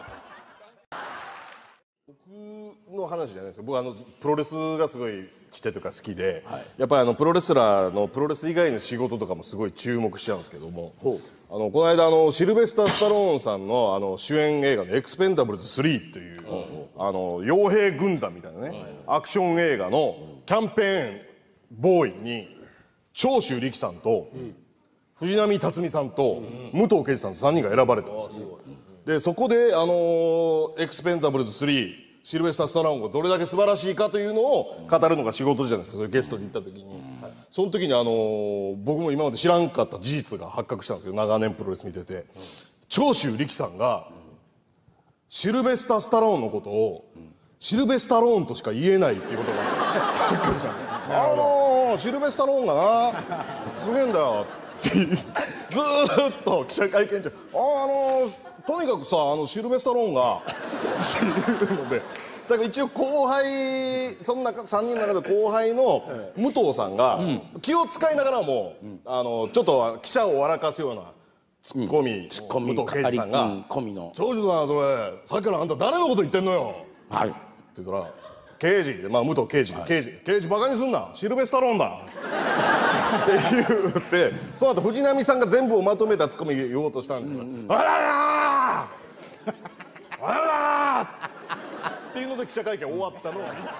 僕の話じゃないですよ。僕あのプロレスがすごいちっちゃい時から好きで、はい、やっぱりあのプロレスラーのプロレス以外の仕事とかもすごい注目しちゃうんですけども、あのこの間あのシルベスター・スタローンさんのあの主演映画の「エクスペンダブルズスリー」というあの傭兵軍団みたいなね、アクション映画のキャンペーンボーイに長州力さんと藤波辰巳さんと武藤敬司さんとさんにんが選ばれたんですよ。でそこであのエクスペンダブルズスリーシルベスター・スタローンがどれだけ素晴らしいかというのを語るのが仕事じゃないですか。それゲストに行った時に、はい、その時にあの僕も今まで知らんかった事実が発覚したんですけど、長年プロレス見てて、うん、長州力さんがシルベスター・スタローンのことを、うん、シルベスタローンとしか言えないっていうことが発覚したんです。あのー、シルベスタローンがなすげえんだよってずーっと記者会見中あ、あのーとにかくさあのシルベスタローンがので最後一応後輩その中さんにんの中で後輩の武藤さんが、うん、気を使いながらも、うん、あのちょっと記者を笑かすようなツッコミ、うん、武藤敬司さんが「長州さんそれさっきからあんた誰のこと言ってんのよ」はいって言ったら「刑事」まあ武藤敬司「刑事刑事バカにすんなシルベスタローンだ」って言ってその後藤波さんが全部をまとめたツッコミ言おうとしたんですよ。うんうん、あららあららっていうので記者会見終わったのはあります。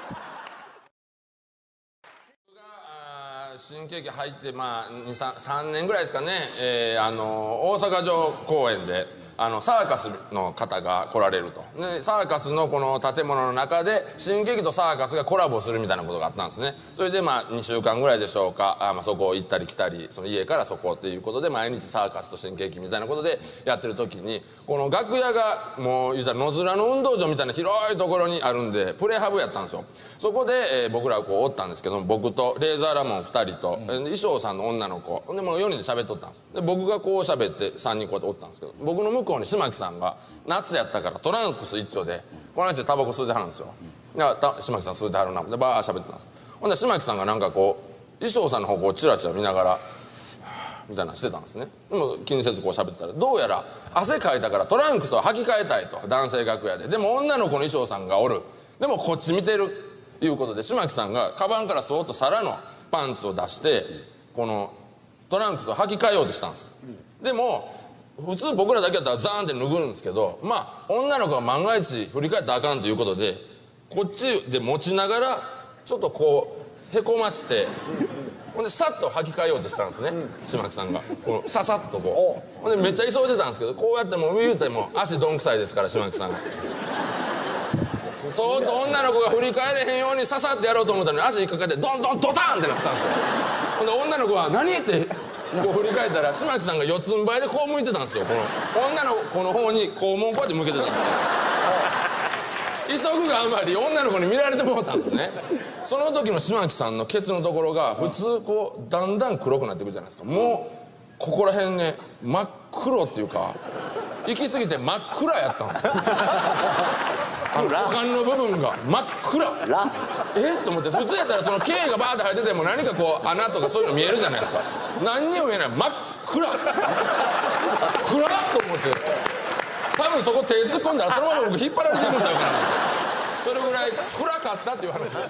僕が新喜劇入ってまあにさんさんねんぐらいですかね、えー、あの大阪城公演であのサーカスの方が来られると。でサーカスのこの建物の中で新喜劇とサーカスがコラボするみたいなことがあったんですね。それでまあにしゅうかんぐらいでしょうか、あ、まあ、そこを行ったり来たり、その家からそこっていうことで毎日サーカスと新喜劇みたいなことでやってる時に、この楽屋がもう言うたら野面の運動場みたいな広いところにあるんでプレハブやったんですよ。そこで、えー、僕らこうおったんですけど、僕とレーザーラモンふたりと、うん、衣装さんの女の子でもうよにんで喋っとったんです。で僕がこう喋ってさんにんこうやっておったんですけど、僕の向こうに島木さんが夏やったからトランクス一丁でこの人でタバコ吸うてはるんですよ。だから島木さん吸うてはるなでバー喋ってたんです。ほんで島木さんがなんかこう衣装さんの方こうチラチラ見ながらみたいなしてたんですね。でも気にせずこう喋ってたら、どうやら汗かいたからトランクスを履き替えたいと、男性楽屋で。でも女の子の衣装さんがおる、でもこっち見てるいうことで島木さんがカバンからそーっと皿のパンツを出してこのトランクスを履き替えようとしたんです。でも普通僕らだけだったらザーンって脱ぐんですけど、まあ女の子が万が一振り返ったらあかんということでこっちで持ちながらちょっとこうへこましてほんでさっと履き替えようとしたんですね、島木さんがこうささっとこうほんでめっちゃ急いでたんですけど、こうやってもう言うても足どんくさいですから島木さんがそーっと女の子が振り返れへんようにささってやろうと思ったのに足引っ掛けてドンドンドタンってなったんですよ。ほんで女の子は「何?」ってこう振り返ったら島木さんが四つん這いでこう向いてたんですよ。この女の子の方に肛門こうやって向けてたんですよ。急ぐがあまり女の子に見られてもらったんですね。その時の島木さんのケツのところが普通こうだんだん黒くなってくるじゃないですか。もうここら辺ね真っ黒っていうか行き過ぎて真っ暗やったんですよ。股間の部分が真っ暗えっと思って、普通やったらその毛がバーッと生えてても何かこう穴とかそういうの見えるじゃないですか。何にも見えない、真っ暗暗っと思って、多分そこ手突っ込んだらそのまま僕引っ張られていくんちゃうかな、それぐらい暗かったっていう話です。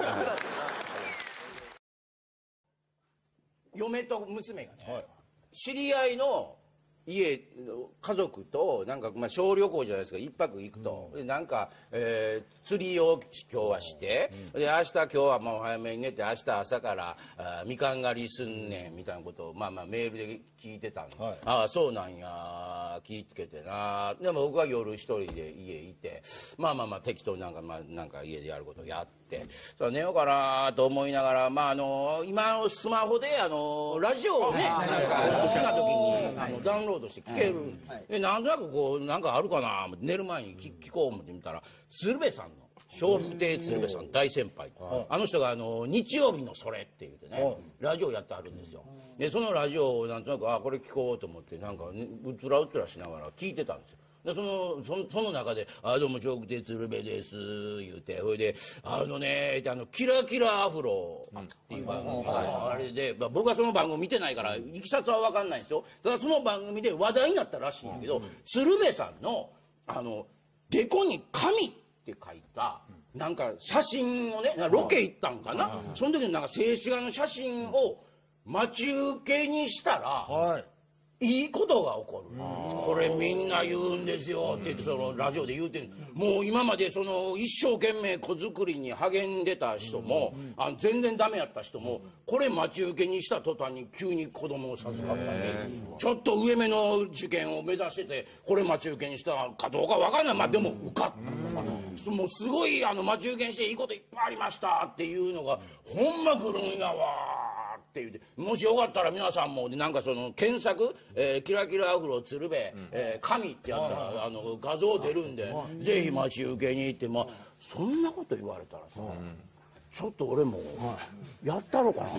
嫁と娘がね、はい、知り合いの家家族となんかまあ小旅行じゃないですか、一泊行くと、うん、でなんか、えー、釣りを今日はして、うん、で明日今日はもう早めに寝て明日朝からあみかん狩りすんねんみたいなことをまあまあメールで聞いてたんで、はい、ああそうなんや気ぃつけてな。でも僕は夜一人で家いてまあまあまあ適当になんかまあなんか家でやることやってそ寝ようかなと思いながら、まああの今のスマホであのラジオをねなんか好きな時にあのダウンロードして聞ける、うんはい、でなんとなくこうなんかあるかな寝る前に 聞, 聞こう思ってみたら鶴瓶さんの笑福亭鶴瓶さん大先輩、あの人があの日曜日のそれって言ってねラジオやってあるんですよ。でそのラジオをなんとなくあこれ聞こうと思ってなんかうつらうつらしながら聞いてたんですよ。でその そ, その中で「あどうも笑福亭鶴瓶です」言うて、それで「あのねあのキラキラアフロ」っていう番組、うん、あれで、まあ、僕はその番組見てないからいきさつは分かんないんですよ。ただその番組で話題になったらしいんだけど、うん、鶴瓶さんのあのでこに「神」って書いたなんか写真をねロケ行ったんかな、うん、その時のなんか静止画の写真を待ち受けにしたら、はいいいことが起こる。これみんな言うんですよって言ってそのラジオで言うてる。もう今までその一生懸命子作りに励んでた人もあ全然ダメやった人もこれ待ち受けにした途端に急に子供を授かったりちょっと上目の受験を目指しててこれ待ち受けにしたかどうか分かんない、まあでも受かったもうすごいあの待ち受けにしていいこといっぱいありましたっていうのがほんま来るんやわって言うて、もしよかったら皆さんもなんかその検索、えー、キラキラアフロ鶴瓶、うんえー、神ってやったらあの画像出るんでぜひ待ち受けに行って、まあそんなこと言われたらさ、うん、ちょっと俺もやったろかな、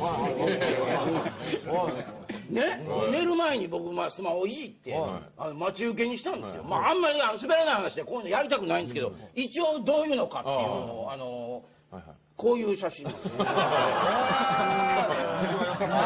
ね、寝る前に僕、まあ、スマホいじってあの待ち受けにしたんですよ。まああんまりあの滑らない話でこういうのやりたくないんですけど一応どういうのかっていうのをあのこういう写真なんですよ。これ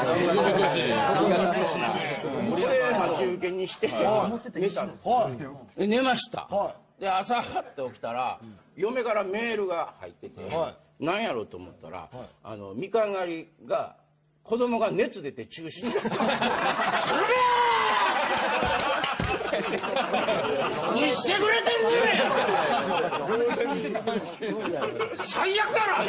待ち受けにして寝たの、で寝ました、で朝はって起きたら嫁からメールが入ってて何やろうと思ったらあのみかん狩りが子供が熱出て中止になった何してくれてんねん最悪だな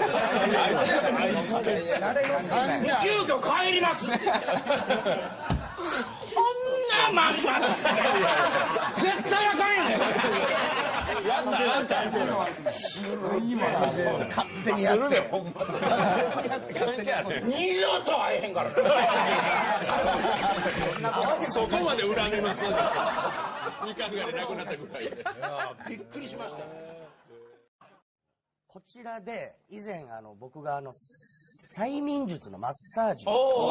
急遽帰りますこんなまんま絶対やったやった勝手にやってほんま二度と会えへんからそこまで恨みます三日月で亡くなったぐらいでびっくりしました。 こちらで以前あの僕があの催眠術のマッサージ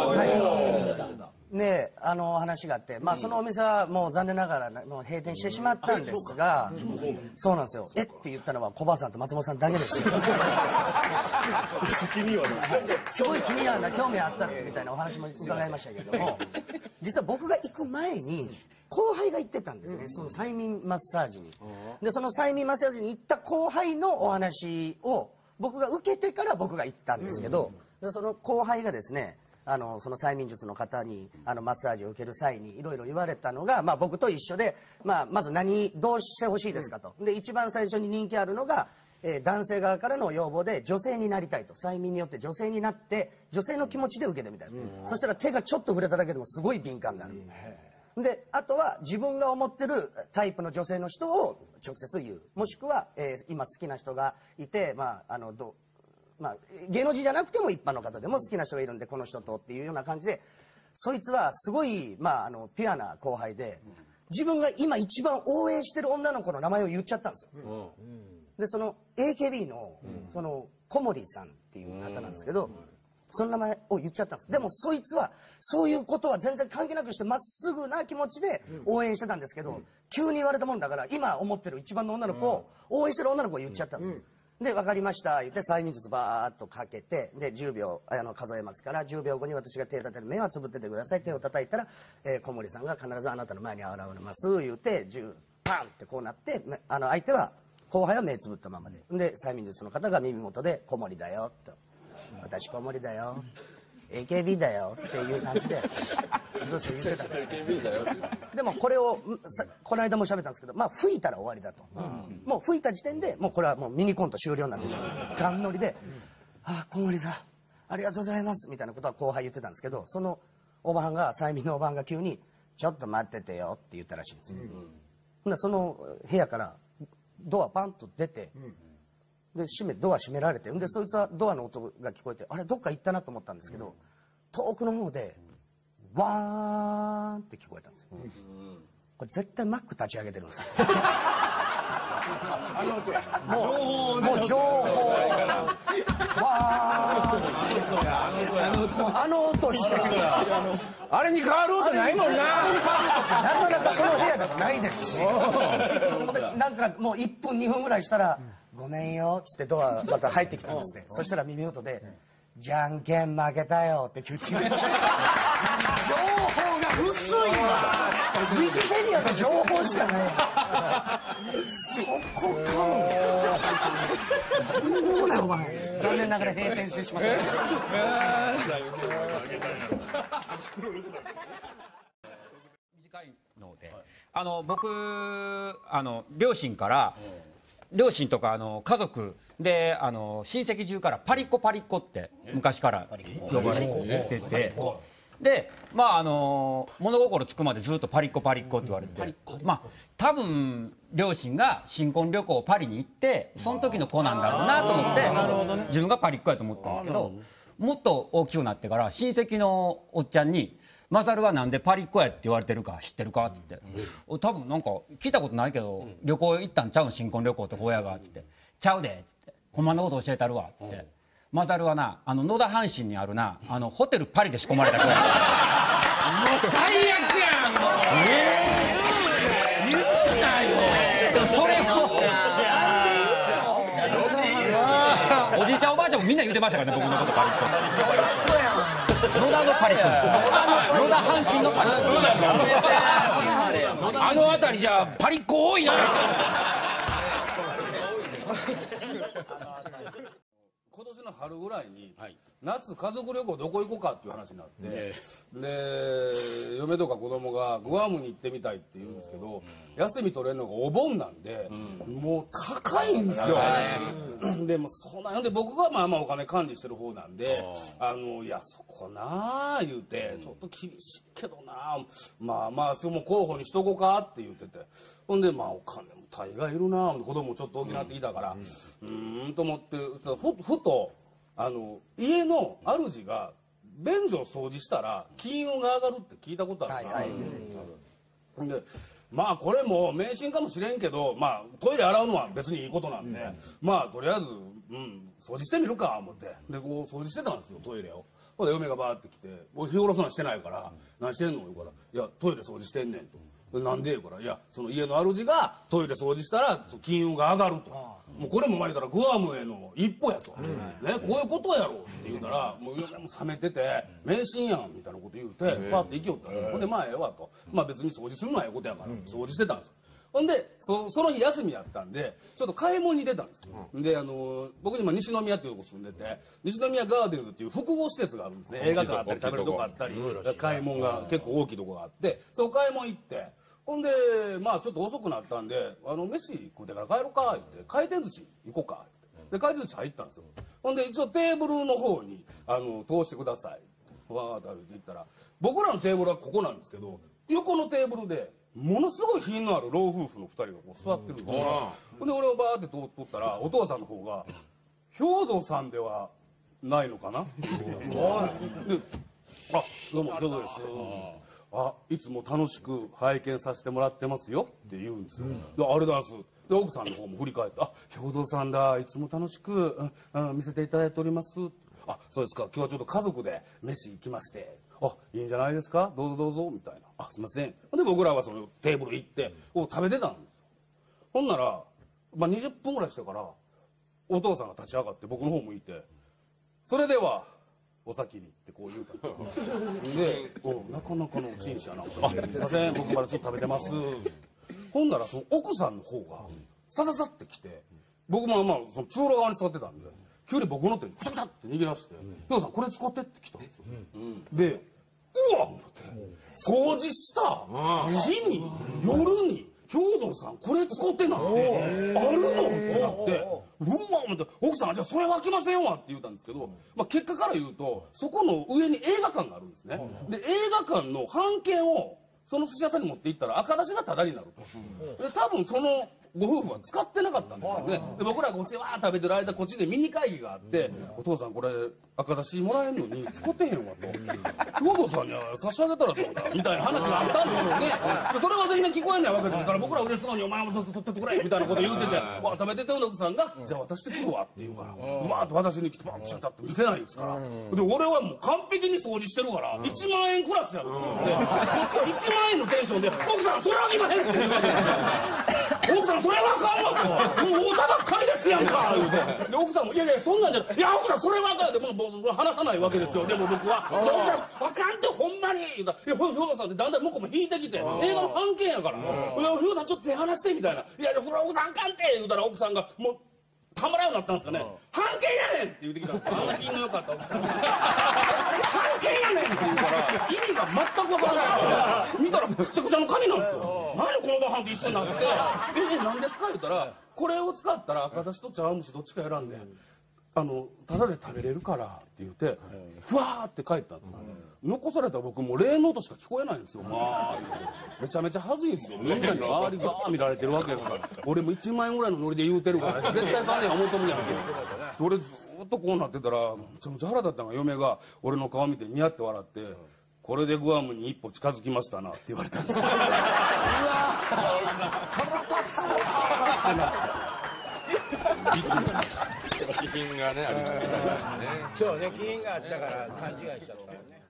ねあの話があって、まあそのお店はもう残念ながらもう閉店してしまったんですが、そうなんですよ。えって言ったのは小林さんと松本さんだけです。すごい気になるな、興味あったみたいなお話も伺いましたけども、実は僕が行く前に後輩が行ってたんですね、その催眠マッサージに。でその催眠マッサージに行った後輩のお話を僕が受けてから僕が行ったんですけど、でその後輩がですね、あのその催眠術の方にあのマッサージを受ける際にいろいろ言われたのが、まあ、僕と一緒で、まあ、まず何どうしてほしいですかと。で一番最初に人気あるのが、えー、男性側からの要望で女性になりたいと。催眠によって女性になって女性の気持ちで受けてみたいな、うん、そしたら手がちょっと触れただけでもすごい敏感になる、うん、であとは自分が思ってるタイプの女性の人を直接言う、もしくは、えー、今好きな人がいて、まああのどまあ、芸能人じゃなくても一般の方でも好きな人がいるんでこの人とっていうような感じで、そいつはすごい、まあ、あのピュアな後輩で、自分が今一番応援してる女の子の名前を言っちゃったんですよ、うん、でその エーケービー のその小森さんっていう方なんですけど、その名前を言っちゃったんです。でもそいつはそういうことは全然関係なくしてまっすぐな気持ちで応援してたんですけど、急に言われたもんだから今思ってる一番の女の子を応援してる女の子を言っちゃったんですよ。で分かりました言って催眠術バーッとかけて、でじゅうびょうあの数えますから、じゅうびょうごに私が手を立てて目はつぶっててください、手を叩いたら、えー、小森さんが必ずあなたの前に現れます言うてじゅうパンってこうなって、あの相手は後輩は目つぶったままで、で催眠術の方が耳元で「小森だよ」と「私小森だよ」エーケービー だよっていう感じでずっと言ってたんですでもこれをこの間も喋ったんですけど、まあ吹いたら終わりだと、うん、もう吹いた時点でもうこれはもうミニコント終了なんでしょう、ガンノリで「ああ小森さんありがとうございます」みたいなことは後輩言ってたんですけど、そのおばはんが催眠のおばはんが急に「ちょっと待っててよ」って言ったらしいんですよ、うん、でその部屋からドアパンと出て、うんで閉めドア閉められて、でそいつはドアの音が聞こえて、あれどっか行ったなと思ったんですけど、遠くの方でワーンって聞こえたんですよ、うん、これ絶対マック立ち上げてるんですよあの音やもうもう情報わーンあの音してあれに変わる音ないもんな。 なかなかその部屋でもないですしなんかもういっぷんにふんぐらいしたら「ごめんよ」っつってドアまた入ってきたんですね。そしたら耳元で「じゃんけん負けたよ」って言って情報が薄いわ。ウィキペディアの情報しかないそこかもとんでもないお前残念ながら閉店してしまった短いので、あの僕あの両親から両親とかあの家族であの親戚中からパリッコパリッコって昔から呼ばれてて、でまああの物心つくまでずっとパリッコパリッコって言われて、まあ多分両親が新婚旅行パリに行ってその時の子なんだろうなと思って自分がパリッコやと思ったんですけど、もっと大きくなってから親戚のおっちゃんに「マサルはなんでパリッコやって言われてるか知ってるか?」って言って「多分なんか聞いたことないけど旅行行ったんちゃうん新婚旅行と親が」っつって「ちゃうで」っつって「ほんまのこと教えたるわ」っつって「マサルはなあの野田阪神にあるなあのホテルパリで仕込まれた子や」もう最悪やんもう言うなよそれをおじいちゃんおばあちゃんもみんな言うてましたからね僕のことパリッコ野田のパリッコ野田阪神のパリッコあの辺りじゃパリッコ多いな今年の春ぐらいに、はい、夏家族旅行どこ行こうかっていう話になって、ね、で嫁とか子供がグアムに行ってみたいって言うんですけど、うん、休み取れるのがお盆なんで、うん、もう高いんですよ、うん、でもそんなんで僕がまあまあお金管理してる方なんであのいやそこなあ言うて、うん、ちょっと厳しいけどなまあまあそれも候補にしとこうかって言ってて、ほんでまあお金も大概いるなぁ、子供もちょっと大きくなってきたからうーんと思ってふふとあの家の主が便所を掃除したら金運が上がるって聞いたことあるな、はいはい、でまあこれも迷信かもしれんけど、まあトイレ洗うのは別にいいことなんで、うん、まあとりあえず、うん、掃除してみるか思ってでこう掃除してたんですよトイレを。ほんで嫁がバーって来て「日頃そんなんしてないから何してんの?」言うから「いやトイレ掃除してんねん」と。なんで言うから「いやその家の主がトイレ掃除したら金運が上がる」と。もうこれも前からグアムへの一歩やと、ね、こういうことやろって言うたらもう嫁も冷めてて迷信やんみたいなこと言うてパッて行きよったんです。ほんでまあええわと、まあ別に掃除するのはええことやから掃除してたんです。ほんで そ, その日休みやったんでちょっと買い物に出たんですよ、うん、であの僕今西宮っていうとこ住んでて西宮ガーデンズっていう複合施設があるんですね。映画館あったり食べるとこあったり買い物が結構大きいとこがあってその買い物行ってほんでまあちょっと遅くなったんであの飯食うてから帰ろうか言って回転寿司行こうかで回転寿司入ったんですよ。ほんで一応テーブルの方にあの通してくださいわーって歩いて行ったら僕らのテーブルはここなんですけど横のテーブルでものすごい品のある老夫婦のふたりがこう座ってるんですよ。ほんで俺をバーって通っとったらお父さんの方が「兵藤さんではないのかな?」って言ってで「あどうも兵藤です」あいつも楽しく拝見させてもらってますよって言うんですよ、うん、であれだすで奥さんの方も振り返って「あ兵藤さんだいつも楽しく、うんうん、見せていただいております」あそうですか今日はちょっと家族で飯行きましてあいいんじゃないですかどうぞどうぞみたいなあすいませんで僕らはそのテーブル行って食べてたんですよ。ほんなら、まあ、にじゅっぷんぐらいしてからお父さんが立ち上がって僕の方向いて「それではお先に」ってこう言うたんですよでおなかなかの紳士やな「あすいません僕まだちょっと食べてます」ほんならその奥さんの方がさささって来て僕もまあその通路側に座ってたんで急に僕の手にクシャクシャって逃げ出して「兵藤さんこれ使って」って来たんですよ、うん、でうわっ思って掃除した日に夜に兵藤さんこれ使ってなんてあるのってなってうわ思って奥さんじゃあそれは開けませんわって言ったんですけど、まあ、結果から言うとそこの上に映画館があるんですね。で映画館の半券をその寿司屋さんに持って行ったら赤出しがタダになると。で多分そのご夫婦は使ってなかったんですよね。で僕らこっちわー食べてる間こっちでミニ会議があって「お父さんこれ赤出しもらえんのに使ってへんわ」と「兵藤さんには差し上げたらどうだ」みたいな話があったんでしょうね。でそれは全然聞こえないわけですから僕ら嬉しそうに「お前も取ってってくれ」みたいなこと言うててわ食べてて奥さんが「じゃあ渡してくるわ」って言うからわーっと私に来てバッとシャッタって見せないですからで俺はもう完璧に掃除してるからいちまんえんクラスやろと思ってこっちはいちまんえんのテンションで「奥さんそれはあきません」って言うわけですよ。奥さんそれはあかんわともう太田ばっかりですやんか言うてで奥さんも「いやいやそんなんじゃないいや奥さんそれはあかん」でもう話さないわけですよ。でも僕は「奥さんあかんってほんまに」言うたら「いや兵藤さん」ってだんだん向こうも引いてきて映画の半券やから「いや兵藤さんちょっと手離して」みたいな「いやいやそれは奥さんあかんって」言うたら奥さんがもうたまらんようになったんですかね「半券やねん!」って言うてきたんですよ。あんな品の良かった奥さんが「半券やねん!」って言うから意味が全く分からない見たらくちゃくちゃの紙なんですよ。何このご飯と一緒になって「え何ですか?」言うたら「これを使ったら赤だしと茶碗蒸しどっちか選んであのタダで食べれるから」って言ってふわーって帰ったんですよ。残された僕も霊の音しか聞こえないんですよ。まあめちゃめちゃ恥ずいんですよ。みんなに周りがー見られてるわけですから俺もいちまんえんぐらいのノリで言うてるから絶対金は思うとるんやんけど俺ずっとこうなってたらめちゃめちゃ腹立ったのが嫁が俺の顔見てニヤって笑って「これでグアムに一歩近づきましたな」って言われたんですよ。うわ腹立つわびっくりしました。 気品がねありすぎたね。 そうね気品があったから勘違いしちゃったよね。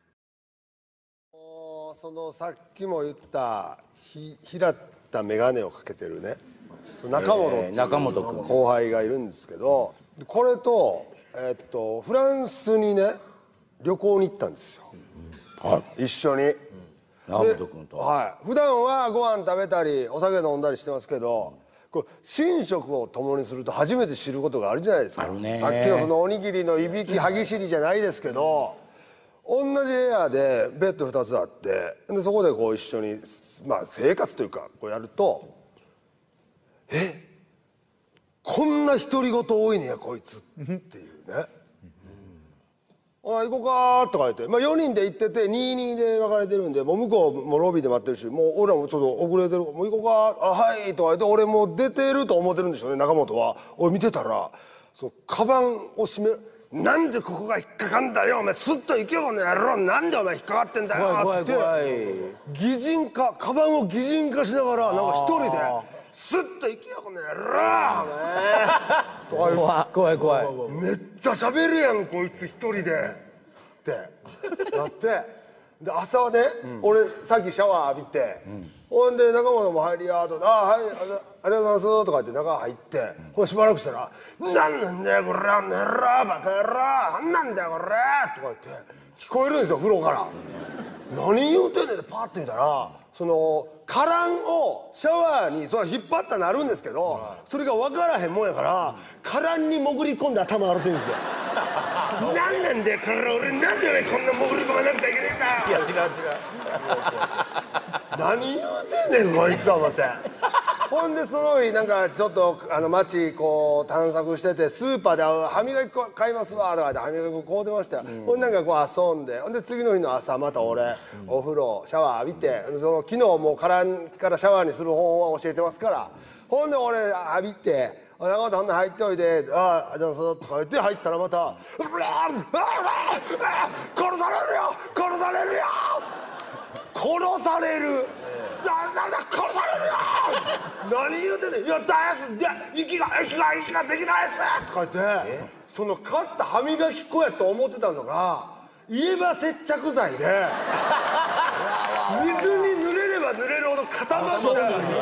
そのさっきも言ったひ平った眼鏡をかけてるねその中本っていう後輩がいるんですけどこれと、えっとフランスにね旅行に行ったんですよ、はい、一緒に。中本君とはい普段はご飯食べたりお酒飲んだりしてますけどこれ寝食を共にすると初めて知ることがあるじゃないですか。さっきのそのおにぎりのいびき歯ぎしりじゃないですけど同じ部屋でベッドふたつあってでそこでこう一緒に、まあ、生活というかこうやると「えこんな独り言多いねやこいつ」っていうねあ行こうか」とか言って、まあ、よにんで行っててにたいにで分かれてるんでもう向こうもロビーで待ってるしもう俺らもちょっと遅れてる「もう行こうか」あ「はい」とか言って俺もう出てると思ってるんでしょうね中本は。俺見てたらそのカバンを閉め「なんでここが引っかかんだよお前スッと行けよこの野郎なんでお前引っかかってんだよ」って言って擬人化カバンを擬人化しながらなんか一人で「スッと行けよこの野郎お前」 怖い怖いめっちゃ喋るやんこいつ一人でってなってで朝はね、うん、俺さっきシャワー浴びて、うん、ほんで中本も入りやと「ああはいありがとうございます」とか言って中入って、うん、ほんでしばらくしたら「なんなんだよこれあんな野郎バカ野郎なんなんだよこれ」とか言って聞こえるんですよ風呂から「何言うてんねん」ってパッと見たらそのカランをシャワーにそれ引っ張ったらなるんですけどそれが分からへんもんやからカランに潜り込んで頭洗ってるんですよなんなんだよこれ俺なんでこんな潜り込まなくちゃいけねえんだいや違う違う何言うてんねんこいつは思ってほんでその日なんかちょっとあの街こう探索しててスーパーで歯磨き粉買いますわとかで歯磨き粉買うてましたよ、うん、ほんでなんかこう遊んでほんで次の日の朝また俺、うん、お風呂シャワー浴びてその昨日もうからからシャワーにする方法は教えてますからほんで俺浴びて「中本ほんな入っておいで」「ああじゃあそう」とか言って入ったらまた「うわーうわー殺されるよ殺されるよ殺されるだだだ殺されるよ何言うてんねんいや大すで息が息が息ができないっす」とか言ってその買った歯磨き粉やと思ってたのが入れ歯接着剤で水に濡れれば濡れるほど固まって怖い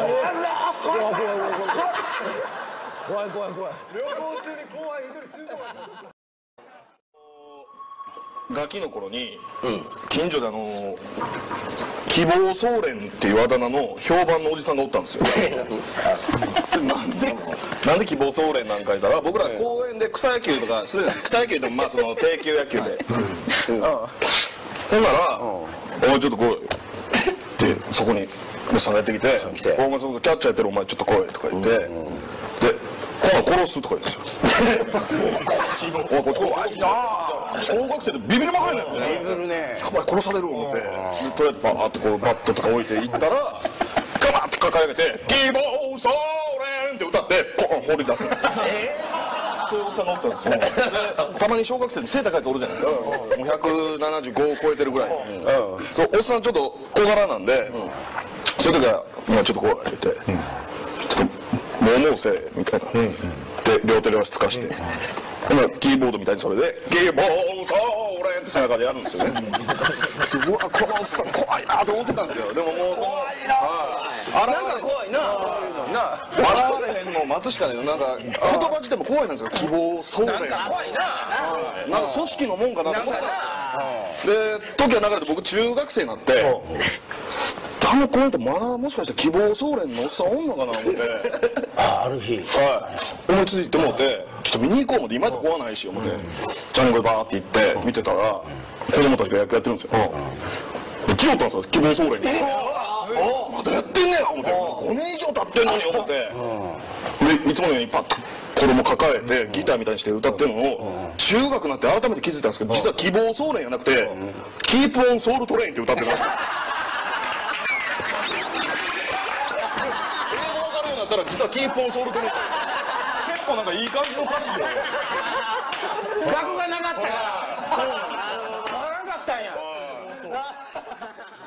怖い怖い怖い旅行中に怖い一人死んでますガキの頃に、うん、近所であの希望総連っていうあだ名の評判のおじさんがおったんですよそれなんでなんで希望総連なんか言ったら僕ら公園で草野球とかそれ草野球でもまあその定休野球でほんなら「おいちょっと来い」ってそこにおっさんがやってきて「お前そこキャッチャーやってるお前ちょっと来い」とか言ってで「殺す」とか言うんですよおいこっち怖いな小学生でビビりまくれないよねビビるねやばい殺される思ってとりあえずバーってこうバットとか置いていったらガバッて抱え上げて「希望総連」って歌ってポン放り出すそういうおっさんがおったんですよでたまに小学生で背高いやつおるじゃないですかもうひゃくななじゅうごを超えてるぐらいそうおっさんちょっと小柄なんでそういう時は「ちょっとこう」って言って「ちょっともうもうせえ」みたいなで両手両足つかしてほんならキーボードみたいにそれで「希望総連」って背中でやるんですよねうわこのおっさん怖いなと思ってたんですよでももうその怖いななんか怖いな笑われへんのを待つしかないなんか言葉自体も怖いなんですよ希望総連なんか怖いななんか組織のもんかなと思ってで時は流れて僕中学生になってあの公園ってまだもしかして希望総連のおっさんおんのかな思ってあある日はい思いついて思ってちょっと見に行こう思って今やって怖ないし思ってチャリンコでバーって行って見てたら子供たちが野球やってるんですよ来よったんですよ希望総連にまだやってんねや思ってごねん以上経ってんのに思ってでいつものようにパッと子供抱えてギターみたいにして歌ってるのを中学になって改めて気づいたんですけど実は希望総連じゃなくてキープオンソウルトレインって歌ってるんですよ実はキープオンソウルトレイン結構なんかいい感じの歌詞で額がなかったからそうなんです分からなかったんや